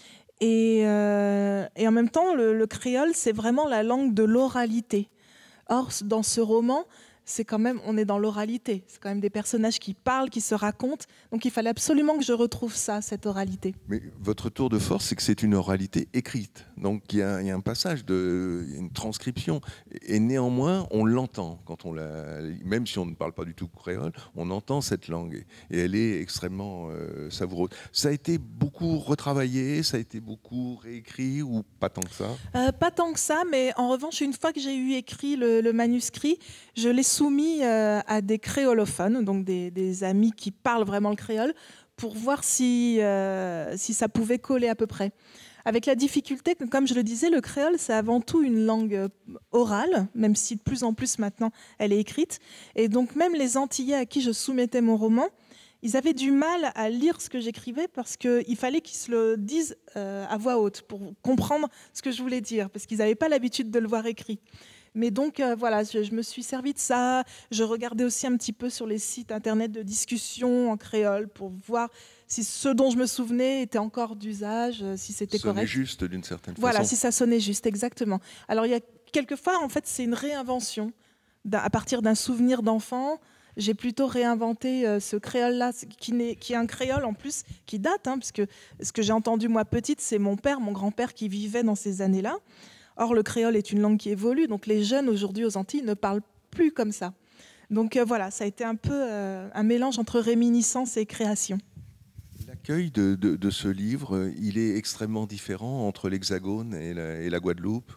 Et, euh, et en même temps, le, le créole, c'est vraiment la langue de l'oralité. Or, dans ce roman, c'est quand même, on est dans l'oralité. C'est quand même des personnages qui parlent, qui se racontent. Donc, il fallait absolument que je retrouve ça, cette oralité. Mais votre tour de force, c'est que c'est une oralité écrite. Donc, il y a, il y a un passage, de, une transcription. Et néanmoins, on l'entend. Quand on la, même si on ne parle pas du tout créole, on entend cette langue. Et elle est extrêmement euh, savoureuse. Ça a été beaucoup retravaillé, ça a été beaucoup réécrit, ou pas tant que ça ? euh, Pas tant que ça, mais en revanche, une fois que j'ai eu écrit le, le manuscrit, je l'ai soumis euh, à des créolophones, donc des, des amis qui parlent vraiment le créole, pour voir si, euh, si ça pouvait coller à peu près. Avec la difficulté que, comme je le disais, le créole, c'est avant tout une langue orale, même si de plus en plus maintenant elle est écrite. Et donc même les Antillais à qui je soumettais mon roman, ils avaient du mal à lire ce que j'écrivais parce qu'il fallait qu'ils se le disent euh, à voix haute pour comprendre ce que je voulais dire, parce qu'ils n'avaient pas l'habitude de le voir écrit. Mais donc, euh, voilà, je, je me suis servi de ça. Je regardais aussi un petit peu sur les sites internet de discussion en créole pour voir si ce dont je me souvenais était encore d'usage, si c'était correct. Sonnait juste d'une certaine voilà, façon. Voilà, si ça sonnait juste, exactement. Alors, il y a quelquefois, en fait, c'est une réinvention. À partir d'un souvenir d'enfant, j'ai plutôt réinventé euh, ce créole-là, qui, n'est, qui est un créole en plus qui date, hein, parce que ce que j'ai entendu moi petite, c'est mon père, mon grand-père qui vivait dans ces années-là. Or, le créole est une langue qui évolue, donc les jeunes aujourd'hui aux Antilles ne parlent plus comme ça. Donc euh, voilà, ça a été un peu euh, un mélange entre réminiscence et création. L'accueil de, de, de ce livre, il est extrêmement différent entre l'Hexagone et la, et la Guadeloupe,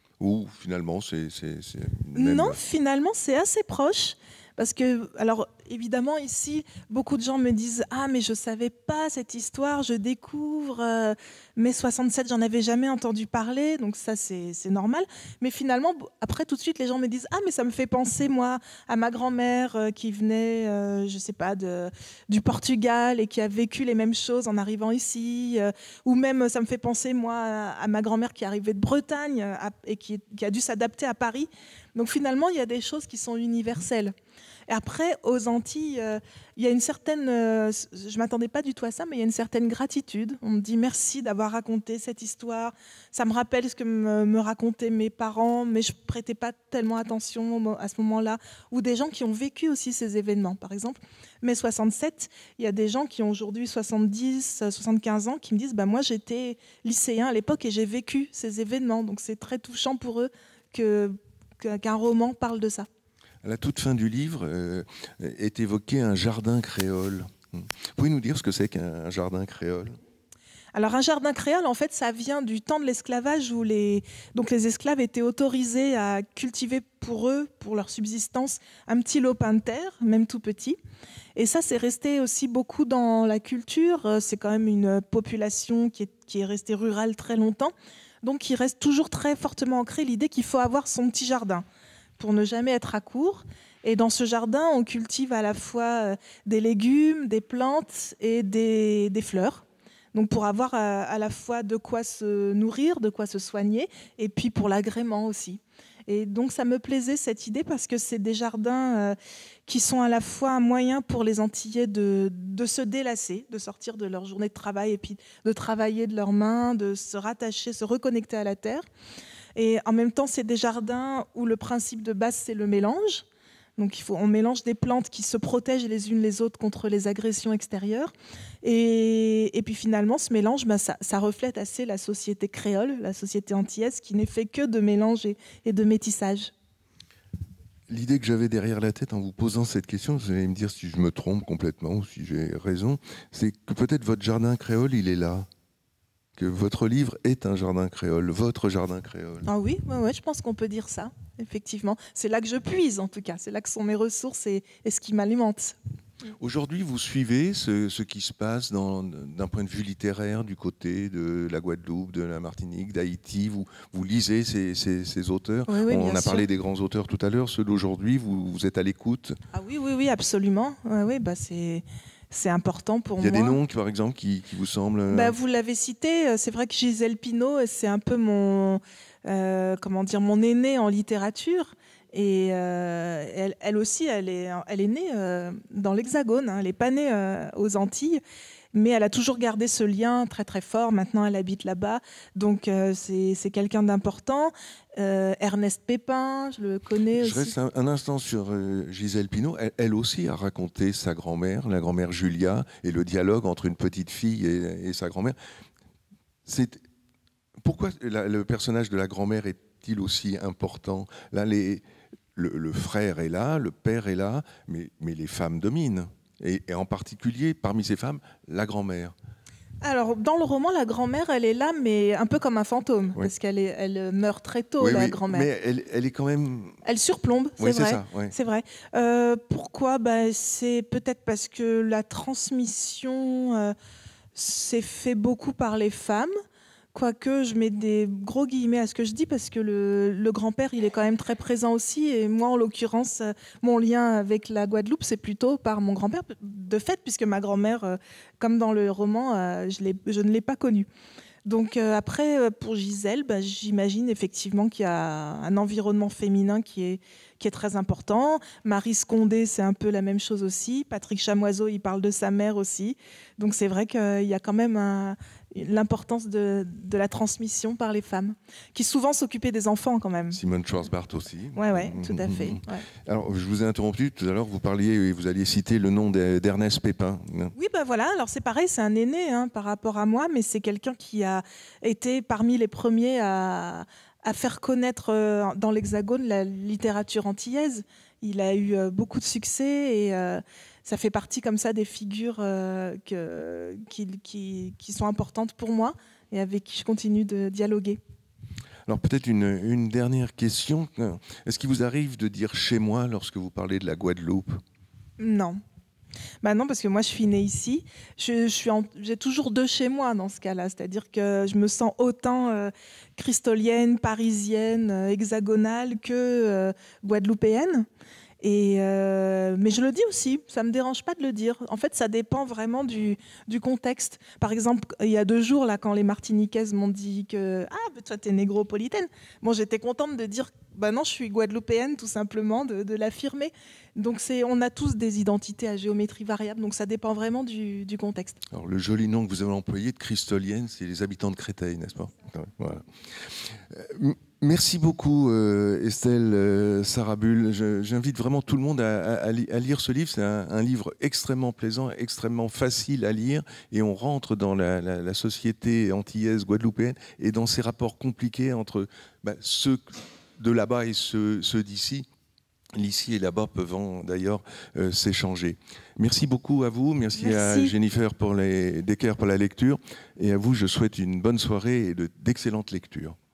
ou finalement c'est, c'est, c'est même... Non, finalement c'est assez proche. Parce que, alors évidemment ici, beaucoup de gens me disent « Ah, mais je ne savais pas cette histoire, je découvre, euh, mai soixante-sept, j'en avais jamais entendu parler, donc ça c'est, c'est normal. » Mais finalement, après tout de suite, les gens me disent « Ah, mais ça me fait penser, moi, à ma grand-mère euh, qui venait, euh, je ne sais pas, de, du Portugal et qui a vécu les mêmes choses en arrivant ici. Euh, ou même, ça me fait penser, moi, à, à ma grand-mère qui arrivait de Bretagne à, et qui, qui a dû s'adapter à Paris. » Donc finalement, il y a des choses qui sont universelles. Et après, aux Antilles, euh, il y a une certaine... Euh, je ne m'attendais pas du tout à ça, mais il y a une certaine gratitude. On me dit merci d'avoir raconté cette histoire. Ça me rappelle ce que me, me racontaient mes parents, mais je ne prêtais pas tellement attention à ce moment-là. Ou des gens qui ont vécu aussi ces événements. Par exemple, mai soixante-sept, il y a des gens qui ont aujourd'hui soixante-dix, soixante-quinze ans qui me disent bah, « moi, j'étais lycéen à l'époque et j'ai vécu ces événements. » Donc c'est très touchant pour eux que, qu'un roman parle de ça. À la toute fin du livre euh, est évoqué un jardin créole. Vous pouvez nous dire ce que c'est qu'un jardin créole ? Alors un jardin créole, en fait, ça vient du temps de l'esclavage où les, donc les esclaves étaient autorisés à cultiver pour eux, pour leur subsistance, un petit lopin de terre, même tout petit. Et ça, c'est resté aussi beaucoup dans la culture. C'est quand même une population qui est, qui est restée rurale très longtemps. Donc il reste toujours très fortement ancré l'idée qu'il faut avoir son petit jardin pour ne jamais être à court. Et dans ce jardin, on cultive à la fois des légumes, des plantes et des, des fleurs. Donc pour avoir à, à la fois de quoi se nourrir, de quoi se soigner, et puis pour l'agrément aussi. Et donc ça me plaisait cette idée parce que c'est des jardins euh, qui sont à la fois un moyen pour les Antillais de, de se délasser, de sortir de leur journée de travail et puis de travailler de leurs mains, de se rattacher, se reconnecter à la terre. Et en même temps, c'est des jardins où le principe de base, c'est le mélange. Donc il faut, on mélange des plantes qui se protègent les unes les autres contre les agressions extérieures. Et, et puis finalement, ce mélange, bah, ça, ça reflète assez la société créole, la société antillaise, qui n'est fait que de mélange et, et de métissage. L'idée que j'avais derrière la tête en vous posant cette question, vous allez me dire si je me trompe complètement ou si j'ai raison, c'est que peut-être votre jardin créole, il est là. Que votre livre est un jardin créole, votre jardin créole. Ah oui, ouais, ouais, je pense qu'on peut dire ça, effectivement. C'est là que je puise, en tout cas. C'est là que sont mes ressources et, et ce qui m'alimente. Aujourd'hui, vous suivez ce, ce qui se passe dans, d'un point de vue littéraire du côté de la Guadeloupe, de la Martinique, d'Haïti. Vous, vous lisez ces, ces, ces auteurs. Oui, oui, On a sûr. parlé des grands auteurs tout à l'heure. Ceux d'aujourd'hui, vous, vous êtes à l'écoute. Ah oui, oui, oui, absolument. Ouais, ouais, bah c'est... C'est important pour moi. Il y a moi. des noms, par exemple, qui, qui vous semblent... Bah, vous l'avez cité, c'est vrai que Gisèle Pineau, c'est un peu mon, euh, comment dire, mon aînée en littérature. Et euh, elle, elle aussi, elle est, elle est née euh, dans l'Hexagone, hein, elle n'est pas née euh, aux Antilles. Mais elle a toujours gardé ce lien très très fort. Maintenant, elle habite là-bas. Donc, euh, c'est, c'est quelqu'un d'important. Euh, Ernest Pépin, je le connais je aussi. Je reste un, un instant sur euh, Gisèle Pineau. Elle, elle aussi a raconté sa grand-mère, la grand-mère Julia, et le dialogue entre une petite fille et, et sa grand-mère. C'est... Pourquoi la, le personnage de la grand-mère est-il aussi important ? Là, les, le, le frère est là, le père est là, mais, mais les femmes dominent. Et, et en particulier, parmi ces femmes, la grand-mère. Alors, dans le roman, la grand-mère, elle est là, mais un peu comme un fantôme, oui. Parce qu'elle est, elle meurt très tôt, oui, la oui, grand-mère. Mais elle, elle est quand même... Elle surplombe, c'est oui, vrai. C'est ça, oui. C'est vrai. Euh, pourquoi ? Bah, c'est peut-être parce que la transmission euh, s'est fait beaucoup par les femmes. Quoique, je mets des gros guillemets à ce que je dis parce que le, le grand-père, il est quand même très présent aussi. Et moi, en l'occurrence, mon lien avec la Guadeloupe, c'est plutôt par mon grand-père, de fait, puisque ma grand-mère, comme dans le roman, je, l'ai, je ne l'ai pas connue. Donc après, pour Gisèle, bah, j'imagine effectivement qu'il y a un environnement féminin qui est, qui est très important. Marie Scondé, c'est un peu la même chose aussi. Patrick Chamoiseau, il parle de sa mère aussi. Donc c'est vrai qu'il y a quand même un... l'importance de, de la transmission par les femmes, qui souvent s'occupaient des enfants quand même. Simone Schwarzbart aussi. Oui, ouais, tout à fait. Ouais. Alors, je vous ai interrompu tout à l'heure, vous parliez, vous alliez citer le nom d'Ernest Pépin. Oui, ben voilà, alors c'est pareil, c'est un aîné hein, par rapport à moi, mais c'est quelqu'un qui a été parmi les premiers à, à faire connaître dans l'Hexagone la littérature antillaise. Il a eu beaucoup de succès et... Euh, ça fait partie comme ça des figures euh, que, qui, qui, qui sont importantes pour moi et avec qui je continue de dialoguer. Alors peut-être une, une dernière question. Est-ce qu'il vous arrive de dire « chez moi » lorsque vous parlez de la Guadeloupe ? Non. Bah non, parce que moi, je suis née ici. Je, je suis en, j'ai toujours deux chez moi dans ce cas-là. C'est-à-dire que je me sens autant euh, cristolienne, parisienne, euh, hexagonale que euh, guadeloupéenne. Et euh, mais je le dis aussi, ça ne me dérange pas de le dire. En fait, ça dépend vraiment du, du contexte. Par exemple, il y a deux jours, là, quand les Martiniquaises m'ont dit que « Ah, bah, toi, t'es négropolitaine », bon, j'étais contente de dire « Bah non, je suis guadeloupéenne », tout simplement, de, de l'affirmer. Donc, c'est, on a tous des identités à géométrie variable, donc ça dépend vraiment du, du contexte. Alors, le joli nom que vous avez employé de Christolienne, c'est les habitants de Créteil, n'est-ce pas? Voilà. Euh, Merci beaucoup euh, Estelle euh, Sarabul. Je, j'invite vraiment tout le monde à, à, à lire ce livre. C'est un, un livre extrêmement plaisant, extrêmement facile à lire, et on rentre dans la, la, la société antillaise guadeloupéenne et dans ces rapports compliqués entre bah, ceux de là-bas et ceux, ceux d'ici. L'ici et là-bas peuvent d'ailleurs euh, s'échanger. Merci beaucoup à vous, merci, merci. à Jennifer pour les, Decker pour la lecture, et à vous je souhaite une bonne soirée et de, d'excellentes lectures.